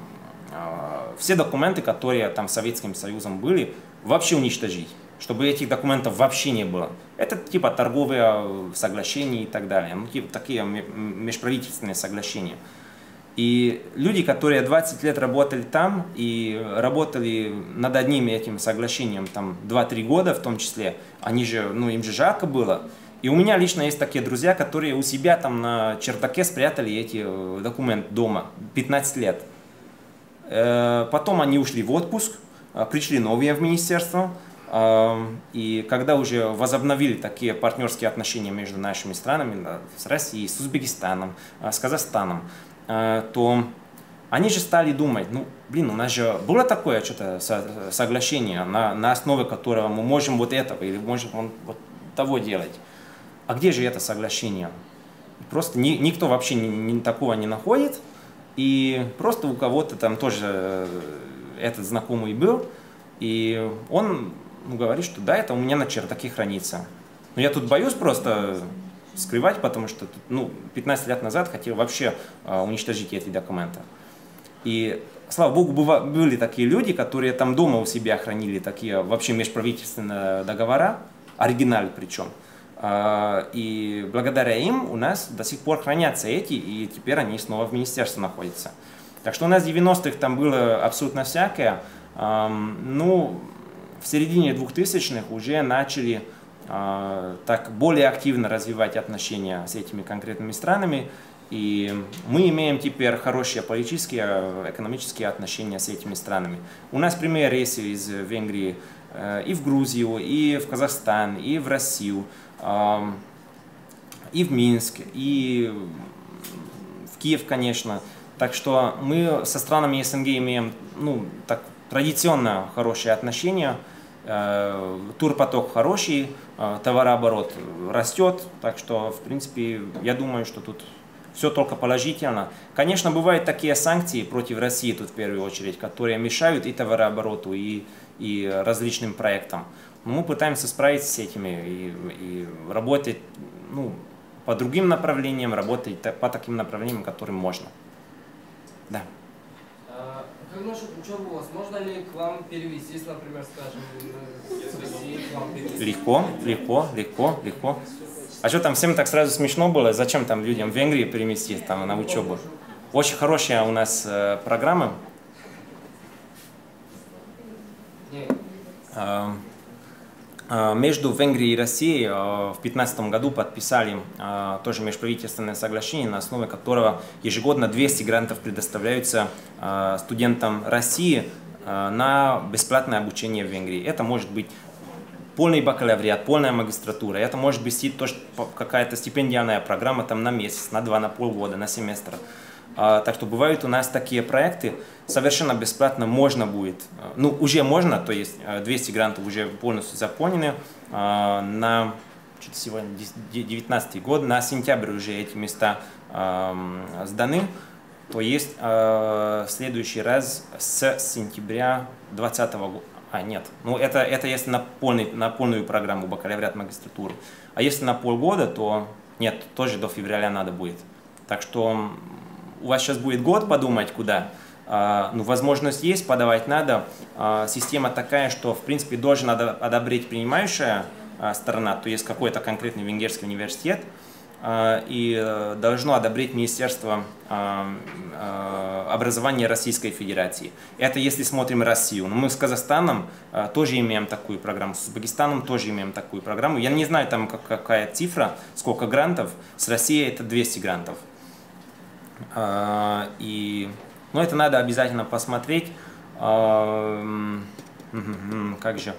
все документы, которые там Советским Союзом были, вообще уничтожить, чтобы этих документов вообще не было. Это типа торговые соглашения и так далее, ну, типа такие межправительственные соглашения. И люди, которые двадцать лет работали там и работали над одним этим соглашением там два-три года в том числе, они же, ну, им же жарко было. И у меня лично есть такие друзья, которые у себя там на чердаке спрятали эти документы дома пятнадцать лет. Потом они ушли в отпуск, пришли новые в министерство, и когда уже возобновили такие партнерские отношения между нашими странами, с Россией, с Узбекистаном, с Казахстаном, то они же стали думать, ну, блин, у нас же было такое что-то соглашение, на, на основе которого мы можем вот этого или можем вот того делать. А где же это соглашение? Просто ни, никто вообще ни, ни, такого не находит. И просто у кого-то там тоже этот знакомый был, и он, ну, говорит, что да, это у меня на чердаке хранится. Но я тут боюсь просто скрывать, потому что ну, пятнадцать лет назад хотел вообще а, уничтожить эти документы. И, слава богу, были такие люди, которые там дома у себя хранили такие вообще межправительственные договора, оригиналы причем. И благодаря им у нас до сих пор хранятся эти, и теперь они снова в министерстве находятся. Так что у нас в девяностых там было абсолютно всякое. Ну, в середине двухтысячных уже начали так более активно развивать отношения с этими конкретными странами. И мы имеем теперь хорошие политические, экономические отношения с этими странами. У нас прямые рейсы из Венгрии и в Грузию, и в Казахстан, и в Россию, и в Минск, и в Киев, конечно. Так что мы со странами СНГ имеем ну, так, традиционно хорошие отношения. Турпоток хороший, товарооборот растет. Так что, в принципе, я думаю, что тут все только положительно. Конечно, бывают такие санкции против России, тут в первую очередь, которые мешают и товарообороту, и, и различным проектам. Но мы пытаемся справиться с этими и, и работать ну, по другим направлениям, работать по таким направлениям, которым можно. Да. А, как насчет учебы у вас? Можно ли к вам перевестись, например, скажем, из России к вам перевестись? Легко, легко, легко, легко. А что там, всем так сразу смешно было? Зачем там людям в Венгрии переместить там, на учебу? Очень хорошая у нас э, программа. Э, э, между Венгрией и Россией э, в две тысячи пятнадцатом году подписали э, тоже межправительственное соглашение, на основе которого ежегодно двести грантов предоставляются э, студентам России э, на бесплатное обучение в Венгрии. Это может быть полный бакалавриат, полная магистратура. Это может быть тоже какая-то стипендиальная программа там, на месяц, на два, на полгода, на семестр. А, так что бывают у нас такие проекты, совершенно бесплатно можно будет, ну уже можно, то есть двести грантов уже полностью заполнены а, на что-то сегодня девятнадцатый год, на сентябрь уже эти места э, сданы, то есть э, в следующий раз с сентября двадцатого года. А, нет, ну это, это если на, полный, на полную программу бакалавриат, магистратуру. А если на полгода, то нет, тоже до февраля надо будет. Так что у вас сейчас будет год подумать, куда. Uh, ну, возможность есть, подавать надо. Uh, система такая, что, в принципе, должен одобрить принимающая uh, сторона, то есть какой-то конкретный венгерский университет, uh, и uh, должно одобрить Министерство uh, uh, образования Российской Федерации. Это если смотрим Россию. Но мы с Казахстаном uh, тоже имеем такую программу, с Узбекистаном тоже имеем такую программу. Я не знаю, там как, какая цифра, сколько грантов. С Россией это двести грантов. Uh, и... Но это надо обязательно посмотреть. Как же?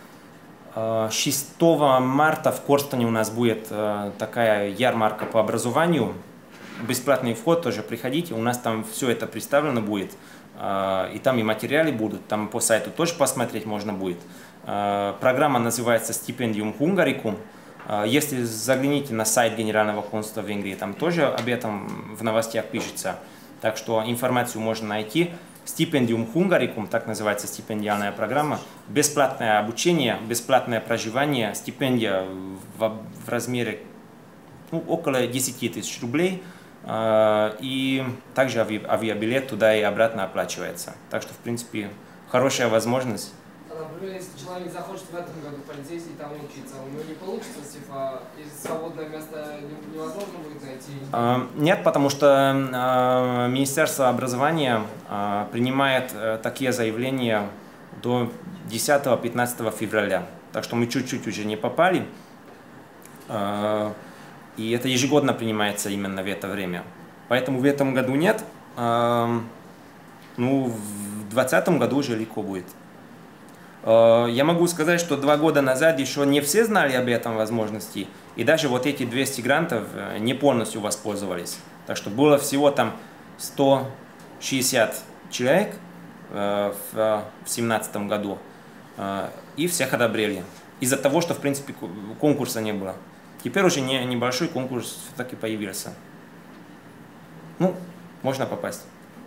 шестого марта в Корстоне у нас будет такая ярмарка по образованию. Бесплатный вход тоже, приходите. У нас там все это представлено будет. И там и материалы будут. Там по сайту тоже посмотреть можно будет. Программа называется «Стипендиум Хунгарикум». Если загляните на сайт Генерального консульства Венгрии, там тоже об этом в новостях пишется. Так что информацию можно найти. Стипендиум Хунгарикум, так называется стипендиальная программа. Бесплатное обучение, бесплатное проживание, стипендия в, в размере ну, около десяти тысяч рублей. Э, и также ави, авиабилет туда и обратно оплачивается. Так что, в принципе, хорошая возможность. Например, если человек захочет в этом году полицейский там учиться, у него не получится, типа, и свободное место невозможно будет найти? Нет, потому что Министерство образования принимает такие заявления до десятого-пятнадцатого февраля. Так что мы чуть-чуть уже не попали. И это ежегодно принимается именно в это время. Поэтому в этом году нет. Ну, в двадцатом году уже легко будет. Я могу сказать, что два года назад еще не все знали об этом возможности, и даже вот эти двести грантов не полностью воспользовались. Так что было всего там сто шестьдесят человек в две тысячи семнадцатом году, и всех одобрели. Из-за того, что в принципе конкурса не было. Теперь уже не, небольшой конкурс все-таки появился. Ну, можно попасть.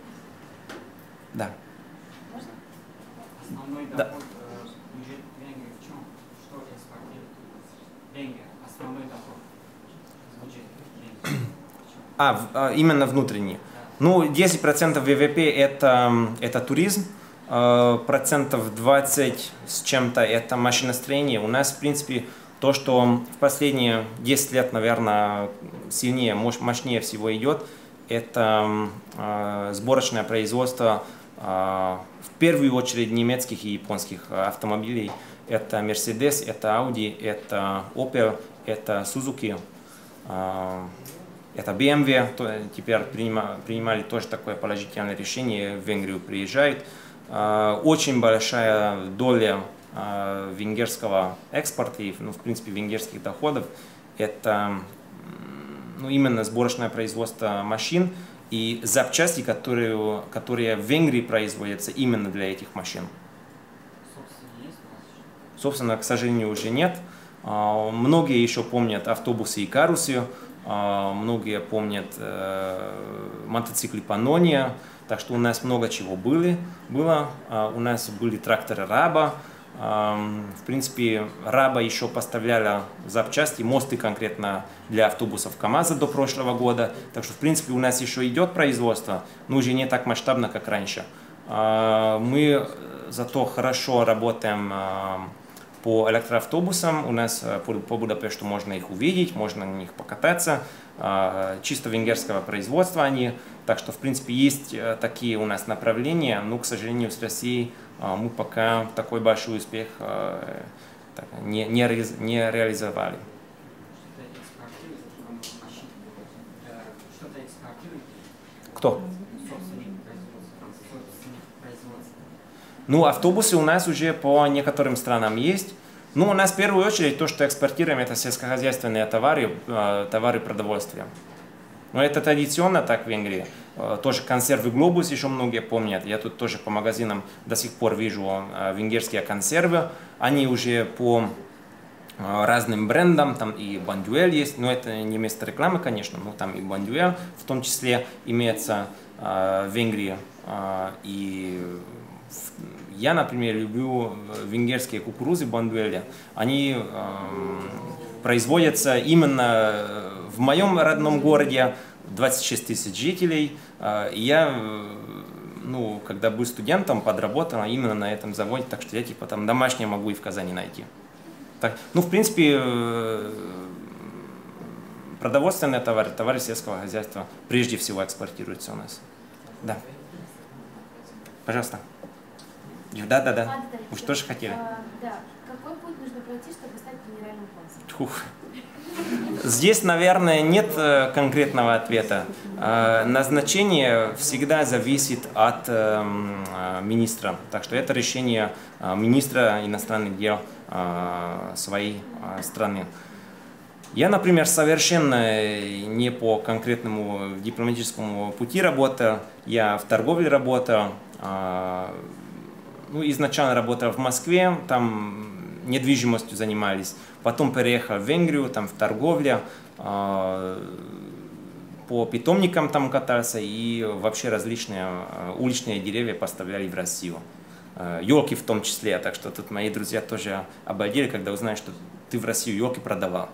Да. Можно? Основной Да. доход бюджет Венгрии в чем? Что экспортирует Венгрия? Основной доход бюджет Венгрии. А, в, а, именно внутренний. Ну, десять процентов ВВП это, это туризм, процентов двадцать с чем-то это машиностроение. У нас, в принципе, то, что в последние десять лет, наверное, сильнее, мощнее всего идет, это э, сборочное производство, э, в первую очередь немецких и японских автомобилей. Это Mercedes, это Audi, это Opel, это Suzuki, э, это бэ эм вэ. То, теперь принима, принимали тоже такое положительное решение, в Венгрию приезжают. Э, очень большая доля венгерского экспорта и, ну, в принципе, венгерских доходов – это ну, именно сборочное производство машин и запчасти, которые, которые в Венгрии производятся именно для этих машин. Собственно, есть у вас? Собственно, к сожалению, уже нет. Многие еще помнят автобусы и карусы, многие помнят мотоциклы Pannonia, так что у нас много чего были, было. У нас были тракторы Раба. В принципе, Раба еще поставляла запчасти, мосты конкретно для автобусов КАМАЗа до прошлого года. Так что, в принципе, у нас еще идет производство, но уже не так масштабно, как раньше. Мы зато хорошо работаем по электроавтобусам. У нас по Будапешту можно их увидеть, можно на них покататься. Чисто венгерского производства они. Так что, в принципе, есть такие у нас направления, но, к сожалению, с Россией мы пока такой большой успех не, не, ре, не реализовали. Что-то экспортируете? Кто? Собственник производства. Собственник производства. Ну, автобусы у нас уже по некоторым странам есть. Ну, у нас в первую очередь то, что экспортируем, это сельскохозяйственные товары, товары продовольствия. Но это традиционно так в Венгрии. Тоже консервы «Глобус» еще многие помнят. Я тут тоже по магазинам до сих пор вижу венгерские консервы. Они уже по разным брендам, там и Бондюэль есть, но это не место рекламы, конечно, но там и Бондюэль в том числе имеется в Венгрии. И я, например, люблю венгерские кукурузы Бондюэля. Они производятся именно в моем родном городе, двадцать шесть тысяч жителей. И я, ну, когда был студентом, подработал именно на этом заводе, так что я типа там домашнее могу и в Казани найти. Так, ну, в принципе, продовольственные товары, товары сельского хозяйства прежде всего экспортируются у нас. Да. Пожалуйста. Да, да, да. Вы что же хотели? А, да. Какой путь нужно пройти, чтобы стать генеральным консулом? Фух. Здесь, наверное, нет конкретного ответа. Назначение всегда зависит от министра. Так что это решение министра иностранных дел своей страны. Я, например, совершенно не по конкретному дипломатическому пути работал. Я в торговле работал. Ну, изначально работал в Москве, там недвижимостью занимались. Потом переехал в Венгрию, там в торговле, по питомникам там катался и вообще различные уличные деревья поставляли в Россию. Елки в том числе, так что тут мои друзья тоже обалдели, когда узнали, что ты в Россию елки продавал.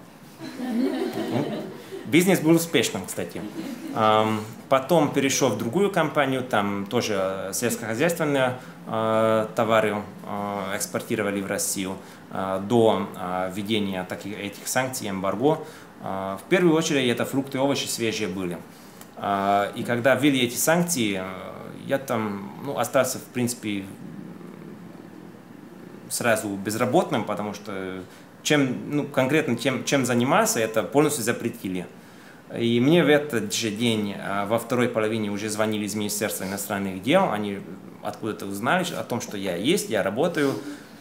Бизнес был успешным, кстати. Потом перешел в другую компанию, там тоже сельскохозяйственные товары экспортировали в Россию до введения таких, этих санкций, эмбарго. В первую очередь это фрукты и овощи свежие были. И когда ввели эти санкции, я там, ну, остался, в принципе, сразу безработным, потому что чем, ну, конкретно тем, чем занимался, это полностью запретили. И мне в этот же день, во второй половине, уже звонили из Министерства иностранных дел, они откуда-то узнали о том, что я есть, я работаю,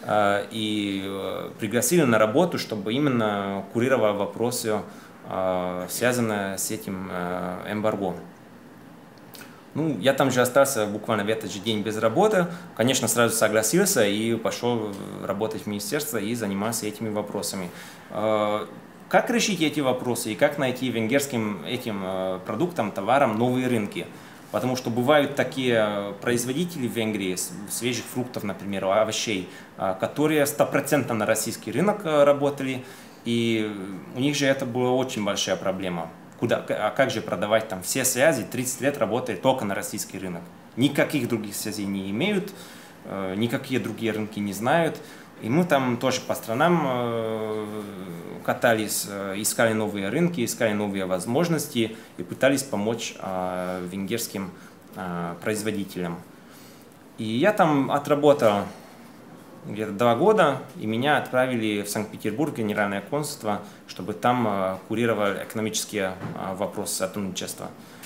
и пригласили на работу, чтобы именно курировал вопросы, связанные с этим эмбарго. Ну, я там же остался буквально в этот же день без работы. Конечно, сразу согласился и пошел работать в министерство и заниматься этими вопросами. Как решить эти вопросы и как найти венгерским этим продуктам, товарам новые рынки? Потому что бывают такие производители в Венгрии свежих фруктов, например, овощей, которые стопроцентно на российский рынок работали, и у них же это была очень большая проблема. Куда, а как же продавать там все связи, тридцать лет работает только на российский рынок. Никаких других связей не имеют, никакие другие рынки не знают. И мы там тоже по странам катались, искали новые рынки, искали новые возможности и пытались помочь венгерским производителям. И я там отработал где-то два года, и меня отправили в Санкт-Петербург, генеральное консульство, чтобы там курировали экономические вопросы сотрудничества.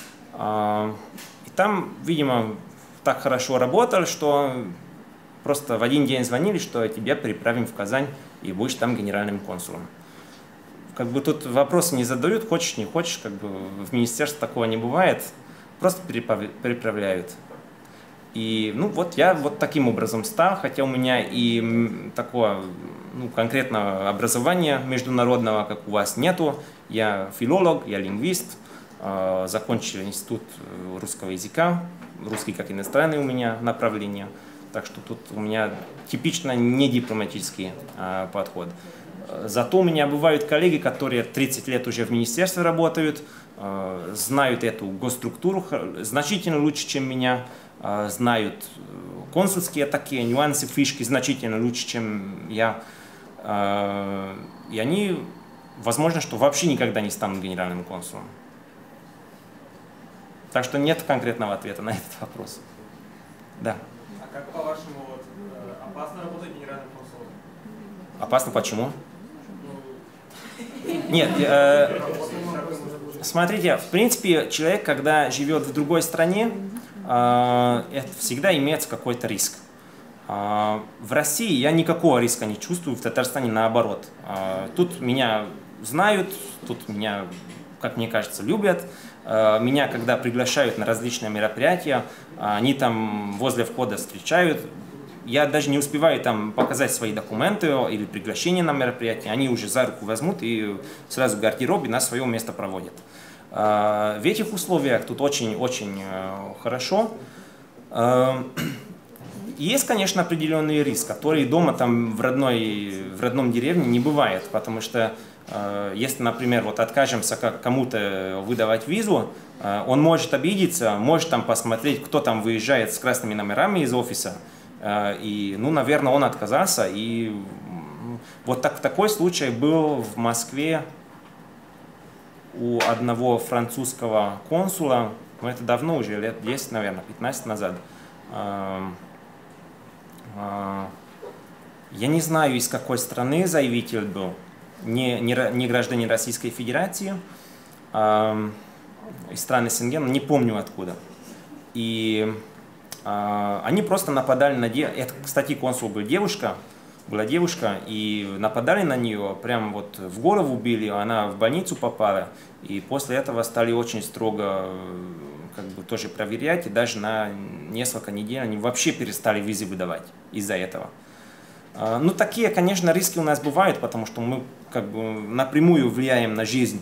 И там, видимо, так хорошо работал, что просто в один день звонили, что тебя переправим в Казань и будешь там генеральным консулом. Как бы тут вопросы не задают, хочешь, не хочешь, как бы в министерстве такого не бывает, просто переправляют. И ну вот я вот таким образом стал, хотя у меня и такого, ну, конкретного образования международного, как у вас, нету. Я филолог, я лингвист, э, закончил институт русского языка, русский как иностранный у меня направление. Так что тут у меня типично не дипломатический э, подход. Зато у меня бывают коллеги, которые тридцать лет уже в министерстве работают, э, знают эту госструктуру значительно лучше, чем меня, э, знают консульские такие нюансы, фишки значительно лучше, чем я. Э, и они, возможно, что вообще никогда не станут генеральным консулом. Так что нет конкретного ответа на этот вопрос. Да. Как, по-вашему, вот, опасно работать генеральным консулом? Опасно почему? Нет, э, смотрите, в принципе, человек, когда живет в другой стране, э, это всегда имеется какой-то риск. Э, в России я никакого риска не чувствую, в Татарстане наоборот. Э, тут меня знают, тут меня, как мне кажется, любят. Меня, когда приглашают на различные мероприятия, они там возле входа встречают, я даже не успеваю там показать свои документы или приглашение на мероприятие, они уже за руку возьмут и сразу в гардеробе на свое место проводят. В этих условиях тут очень-очень хорошо. Есть, конечно, определенный риск, который дома там в, родной, в родном деревне не бывает, потому что если, например, вот откажемся кому-то выдавать визу, он может обидеться, может там посмотреть, кто там выезжает с красными номерами из офиса, и, ну, наверное, он отказался. И вот так, такой случай был в Москве у одного французского консула, ну, это давно уже, лет десять, наверное, пятнадцать назад. Я не знаю, из какой страны заявитель был, не, не, не гражданин Российской Федерации, а, из страны СНГ, не помню откуда. И а, они просто нападали на девушку, это, кстати, консул был девушка, была девушка, и нападали на нее, прям вот в голову били, она в больницу попала, и после этого стали очень строго как бы тоже проверять, и даже на несколько недель они вообще перестали визы выдавать из-за этого. Ну, такие, конечно, риски у нас бывают, потому что мы как бы напрямую влияем на жизнь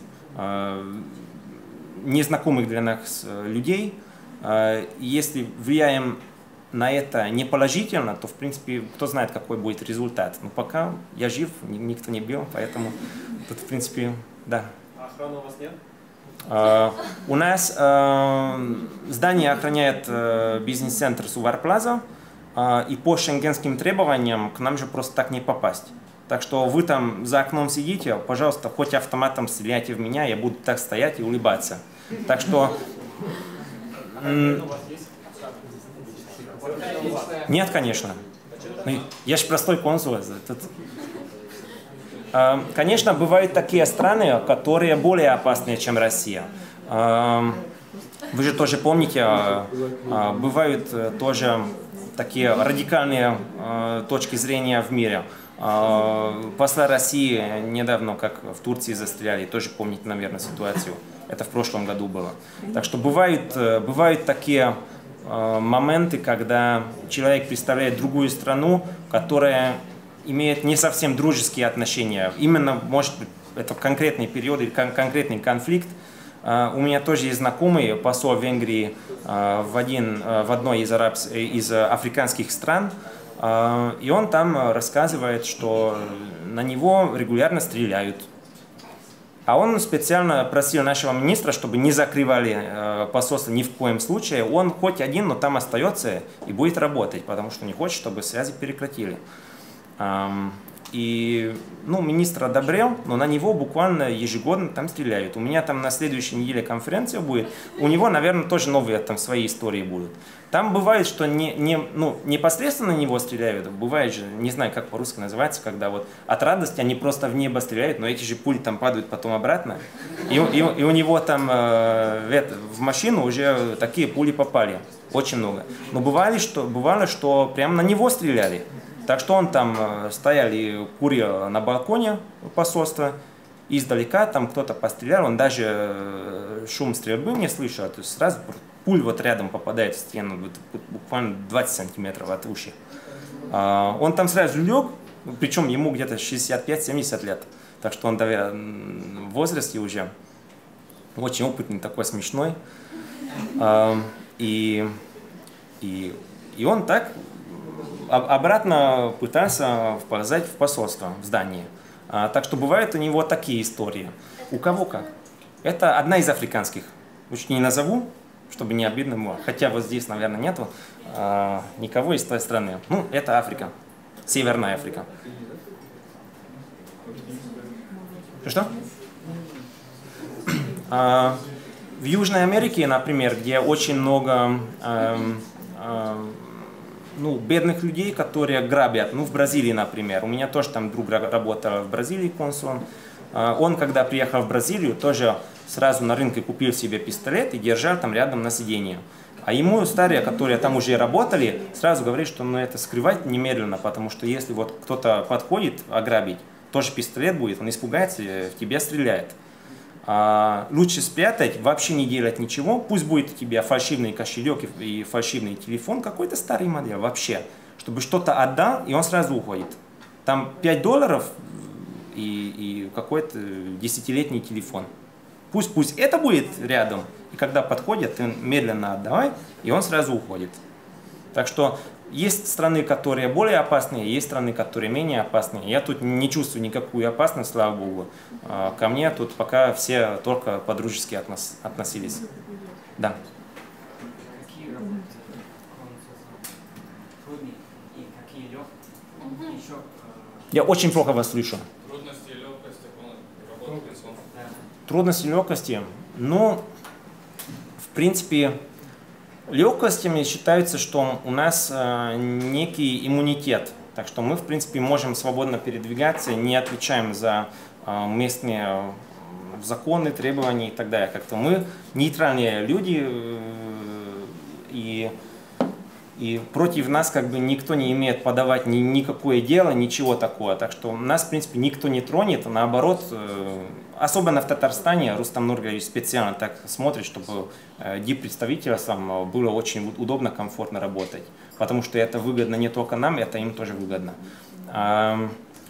незнакомых для нас людей. Если влияем на это не положительно, то, в принципе, кто знает, какой будет результат. Но пока я жив, никто не бил, поэтому тут, в принципе, да. А охраны у вас нет? Uh, у нас uh, здание охраняет uh, бизнес-центр Сувар Плаза, uh, и по шенгенским требованиям к нам же просто так не попасть. Так что вы там за окном сидите, пожалуйста, хоть автоматом стреляйте в меня, я буду так стоять и улыбаться. Так что... Нет, конечно. Я же простой консул. Тут... Конечно, бывают такие страны, которые более опасные, чем Россия. Вы же тоже помните, бывают тоже такие радикальные точки зрения в мире. Посла России недавно, как в Турции, застреляли, тоже помните, наверное, ситуацию. Это в прошлом году было. Так что бывают, бывают такие моменты, когда человек представляет другую страну, которая имеет не совсем дружеские отношения. Именно, может быть, это конкретный период или кон конкретный конфликт. Uh, у меня тоже есть знакомый посол Венгрии uh, в, один, uh, в одной из, арабс... из uh, африканских стран, uh, и он там рассказывает, что на него регулярно стреляют. А он специально просил нашего министра, чтобы не закрывали uh, посольство ни в коем случае. Он хоть один, но там остается и будет работать, потому что не хочет, чтобы связи прекратили. И, ну, министр одобрел, но на него буквально ежегодно там стреляют. У меня там на следующей неделе конференция будет, у него, наверное, тоже новые там свои истории будут. Там бывает, что не, не, ну, непосредственно на него стреляют, бывает же, не знаю, как по-русски называется, когда вот от радости они просто в небо стреляют, но эти же пули там падают потом обратно. И, и, и у него там э, в машину уже такие пули попали, очень много. Но бывало, что, бывало, что прямо на него стреляли. Так что он там стоял и курил на балконе посольства, издалека там кто-то пострелял, он даже шум стрельбы не слышал, то есть сразу пуль вот рядом попадает в стену, буквально двадцать сантиметров от уши. Он там сразу лег, причем ему где-то шестьдесят пять — семьдесят лет, так что он в возрасте уже очень опытный, такой смешной. И, и, и он так... обратно пытался вползать в посольство, в здание. А, так что бывают у него такие истории. У кого как. Это одна из африканских. Лучше не назову, чтобы не обидно было. Хотя вот здесь, наверное, нету а, никого из той страны. Ну, это Африка. Северная Африка. Что? А, в Южной Америке, например, где очень много... А, а, ну, бедных людей, которые грабят, ну, в Бразилии, например. У меня тоже там друг работал в Бразилии консулом. Он, когда приехал в Бразилию, тоже сразу на рынке купил себе пистолет и держал там рядом на сиденье. А ему старые, которые там уже работали, сразу говорят, что ну, это скрывать немедленно, потому что если вот кто-то подходит ограбить, тоже пистолет будет, он испугается, в тебя стреляет. А, лучше спрятать, вообще не делать ничего, пусть будет у тебя фальшивный кошелек и фальшивный телефон, какой-то старый модель вообще, чтобы что-то отдал, и он сразу уходит. Там пять долларов и, и какой-то десятилетний телефон. Пусть, пусть это будет рядом, и когда подходит, ты медленно отдавай, и он сразу уходит. Так что есть страны, которые более опасные, есть страны, которые менее опасные. Я тут не чувствую никакую опасность, слава богу. Ко мне тут пока все только по-дружески относ, относились. Да. Какие работы трудные и какие легкие? Еще, Я очень плохо вас слышу. Трудности и легкости работы пенсионного. Трудности и легкости. Ну, в принципе, легкостями считается, что у нас э, некий иммунитет. Так что мы, в принципе, можем свободно передвигаться, не отвечаем за э, местные э, законы, требования и так далее. Как-то мы нейтральные люди, э, и, и против нас как бы никто не имеет подавать ни, никакое дело, ничего такого. Так что нас, в принципе, никто не тронет, наоборот, э, особенно в Татарстане, Рустам Нургалевич специально так смотрит, чтобы э, диппредставительствам было очень удобно, комфортно работать. Потому что это выгодно не только нам, это им тоже выгодно. А,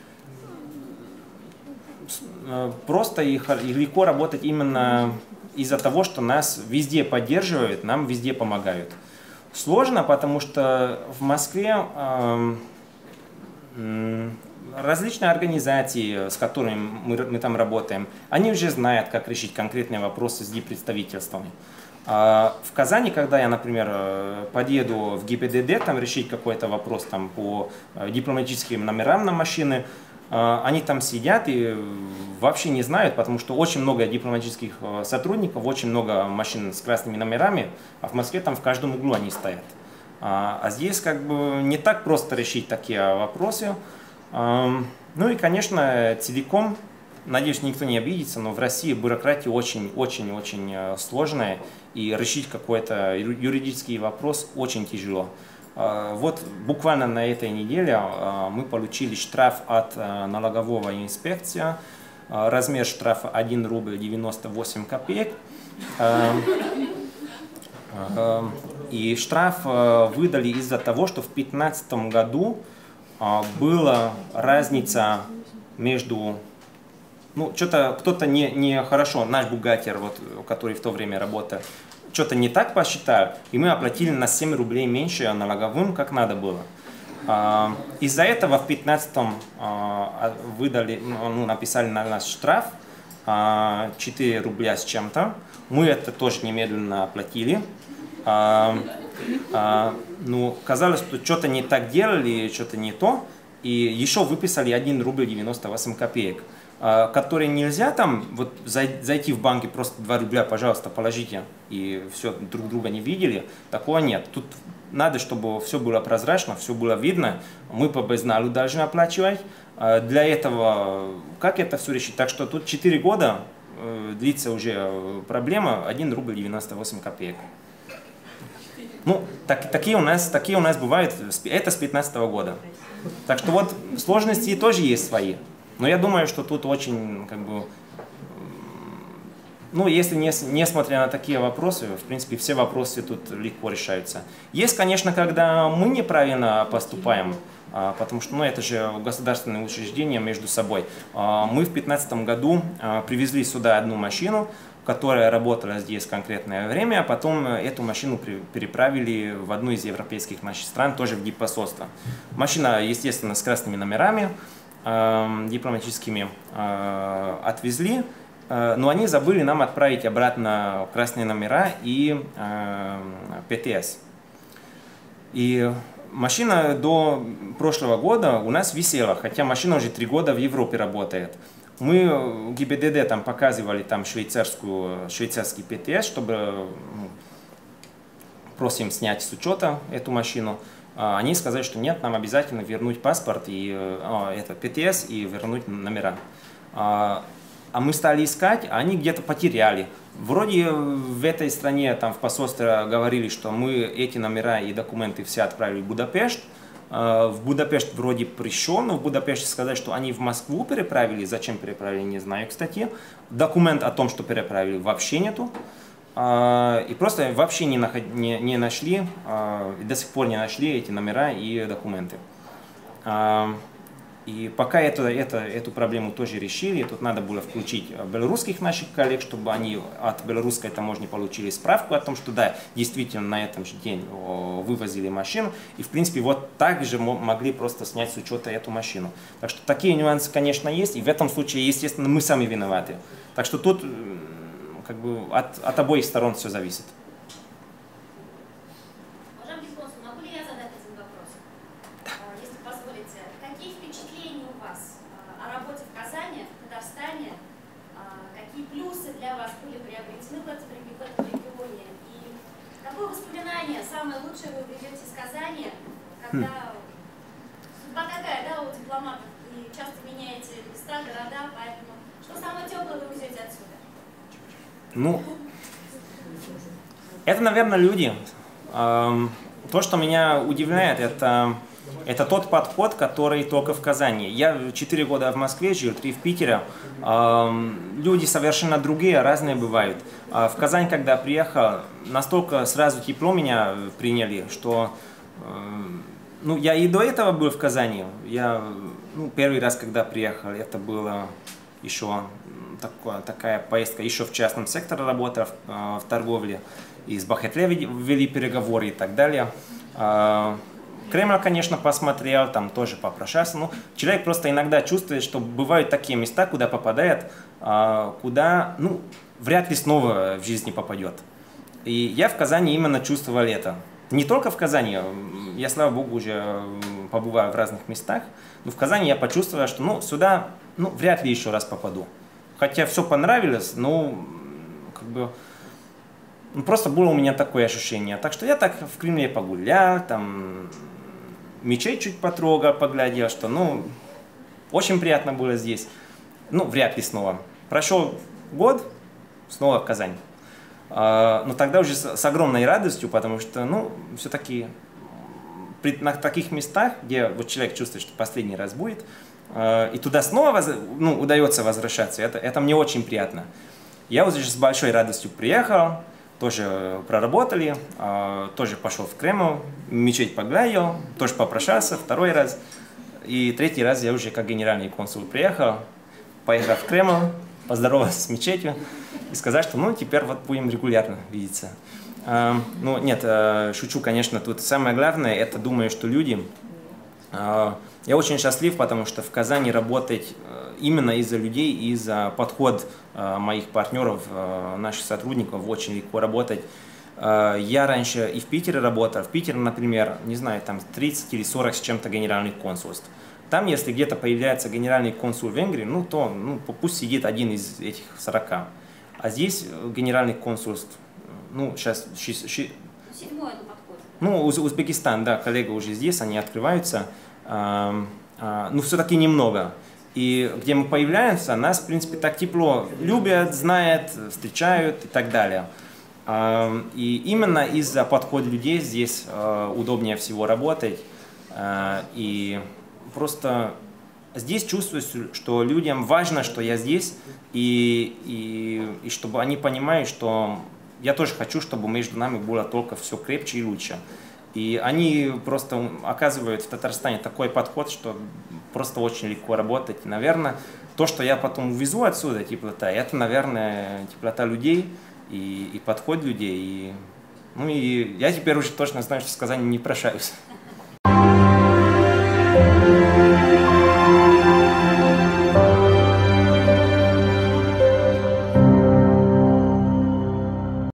просто и, и легко работать именно из-за того, что нас везде поддерживают, нам везде помогают. Сложно, потому что в Москве э, э, различные организации, с которыми мы, мы там работаем, они уже знают, как решить конкретные вопросы с диппредставительствами. А в Казани, когда я, например, подъеду в ГИБДД, там решить какой-то вопрос там, по дипломатическим номерам на машины, они там сидят и вообще не знают, потому что очень много дипломатических сотрудников, очень много машин с красными номерами, а в Москве там в каждом углу они стоят. А здесь как бы не так просто решить такие вопросы. Ну и, конечно, целиком, надеюсь, никто не обидится, но в России бюрократия очень-очень-очень сложная, и решить какой-то юридический вопрос очень тяжело. Вот буквально на этой неделе мы получили штраф от налогового инспекции, размер штрафа один рубль девяносто восемь копеек. И штраф выдали из-за того, что в две тысячи пятнадцатом году была разница между, ну, что-то кто-то не, не хорошо, наш бухгалтер, вот, который в то время работал, что-то не так посчитал, и мы оплатили на семь рублей меньше налоговым, как надо было. Из-за этого в две тысячи пятнадцатом выдали, ну, написали на нас штраф четыре рубля с чем-то. Мы это тоже немедленно оплатили. Ну, казалось, что что-то не так делали, что-то не то, и еще выписали один рубль девяносто восемь копеек. Которые нельзя там вот зайти в банк и просто два рубля, пожалуйста, положите, и все, друг друга не видели, такого нет. Тут надо, чтобы все было прозрачно, все было видно, мы по безналу должны оплачивать. Для этого, как это все решить? Так что тут четыре года длится уже проблема, один рубль девяносто восемь копеек. Ну, так, такие, у нас, такие у нас бывают, это с две тысячи пятнадцатого года. Так что вот сложности тоже есть свои. Но я думаю, что тут очень, как бы, ну, если не, несмотря на такие вопросы, в принципе, все вопросы тут легко решаются. Есть, конечно, когда мы неправильно поступаем, потому что, ну, это же государственные учреждения между собой. Мы в две тысячи пятнадцатом году привезли сюда одну машину, которая работала здесь конкретное время, а потом эту машину переправили в одну из европейских наших стран, тоже в диппосольство. Машина, естественно, с красными номерами, дипломатическими, отвезли, но они забыли нам отправить обратно красные номера и ПТС. И машина до прошлого года у нас висела, хотя машина уже три года в Европе работает. Мы ГИБДД там показывали там швейцарскую, швейцарский ПТС, чтобы, ну, просим снять с учета эту машину. Они сказали, что нет, нам обязательно вернуть паспорт и а, это ПТС и вернуть номера. А, а мы стали искать, а они где-то потеряли. Вроде в этой стране, там в посольстве говорили, что мы эти номера и документы все отправили в Будапешт. А, в Будапешт вроде пришел, но в Будапеште сказали, что они в Москву переправили. Зачем переправили, не знаю, кстати. Документ о том, что переправили, вообще нету. и просто вообще не, наход, не, не нашли, и до сих пор не нашли эти номера и документы. И пока это, это, эту проблему тоже решили, тут надо было включить белорусских наших коллег, чтобы они от белорусской таможни получили справку о том, что да, действительно на этом же день вывозили машину, и в принципе вот так же могли просто снять с учета эту машину. Так что такие нюансы, конечно, есть, и в этом случае, естественно, мы сами виноваты. Так что тут как бы от, от обоих сторон все зависит. Самое лучшее вы придете из Казани, когда судьба такая, да, у дипломатов, и часто меняете места, города, поэтому что самое теплое вы везете отсюда? Ну, это, наверное, люди. То, что меня удивляет, это, это тот подход, который только в Казани. Я четыре года в Москве жил, три в Питере. Люди совершенно другие, разные бывают. В Казань, когда приехал, настолько сразу тепло меня приняли, что ну, я и до этого был в Казани. Я ну, первый раз, когда приехал, это было еще такое, такая поездка, еще в частном секторе работал, в, в торговле. И с Бахетле вели переговоры и так далее. Кремль, конечно, посмотрел, там тоже попрошался. Ну, человек просто иногда чувствует, что бывают такие места, куда попадает, куда ну, вряд ли снова в жизни попадет. И я в Казани именно чувствовал это. Не только в Казани, я, слава богу, уже побывал в разных местах, но в Казани я почувствовал, что ну, сюда ну, вряд ли еще раз попаду. Хотя все понравилось, но как бы, ну, просто было у меня такое ощущение. Так что я так в Кремле погулял, там мечеть чуть потрогал, поглядел, что ну, очень приятно было здесь. Ну, вряд ли снова. Прошел год, снова в Казань. Но тогда уже с огромной радостью, потому что, ну, все-таки на таких местах, где вот человек чувствует, что последний раз будет, и туда снова ну, удается возвращаться, это, это мне очень приятно. Я вот уже с большой радостью приехал, тоже проработали, тоже пошел в Кремль, мечеть поглядел, тоже попрощался второй раз. И третий раз я уже как генеральный консул приехал, поехал в Кремль, поздоровался с мечетью и сказать, что ну теперь вот будем регулярно видеться. А, ну нет, шучу, конечно, тут самое главное, это думаю, что люди. А, я очень счастлив, потому что в Казани работать именно из-за людей, из-за подхода моих партнеров, наших сотрудников, очень легко работать. Я раньше и в Питере работал. В Питере, например, не знаю, там тридцать или сорок с чем-то генеральных консульств. Там, если где-то появляется генеральный консул в Венгрии, ну, то ну, пусть сидит один из этих сорока. А здесь генеральных консульств, ну, сейчас... Седьмое на подходе. Ну, Уз Узбекистан, да, коллега уже здесь, они открываются. А, а, ну, все-таки немного. И где мы появляемся, нас, в принципе, так тепло любят, знают, встречают и так далее. А, и именно из-за подхода людей здесь а, удобнее всего работать. А, и просто здесь чувствую, что людям важно, что я здесь, и, и, и чтобы они понимают, что я тоже хочу, чтобы между нами было только все крепче и лучше. И они просто оказывают в Татарстане такой подход, что просто очень легко работать. Наверное, то, что я потом увезу отсюда, теплота, это, наверное, теплота людей и, и подход людей. И, ну и я теперь уже точно знаю, что с Казани не прощаюсь.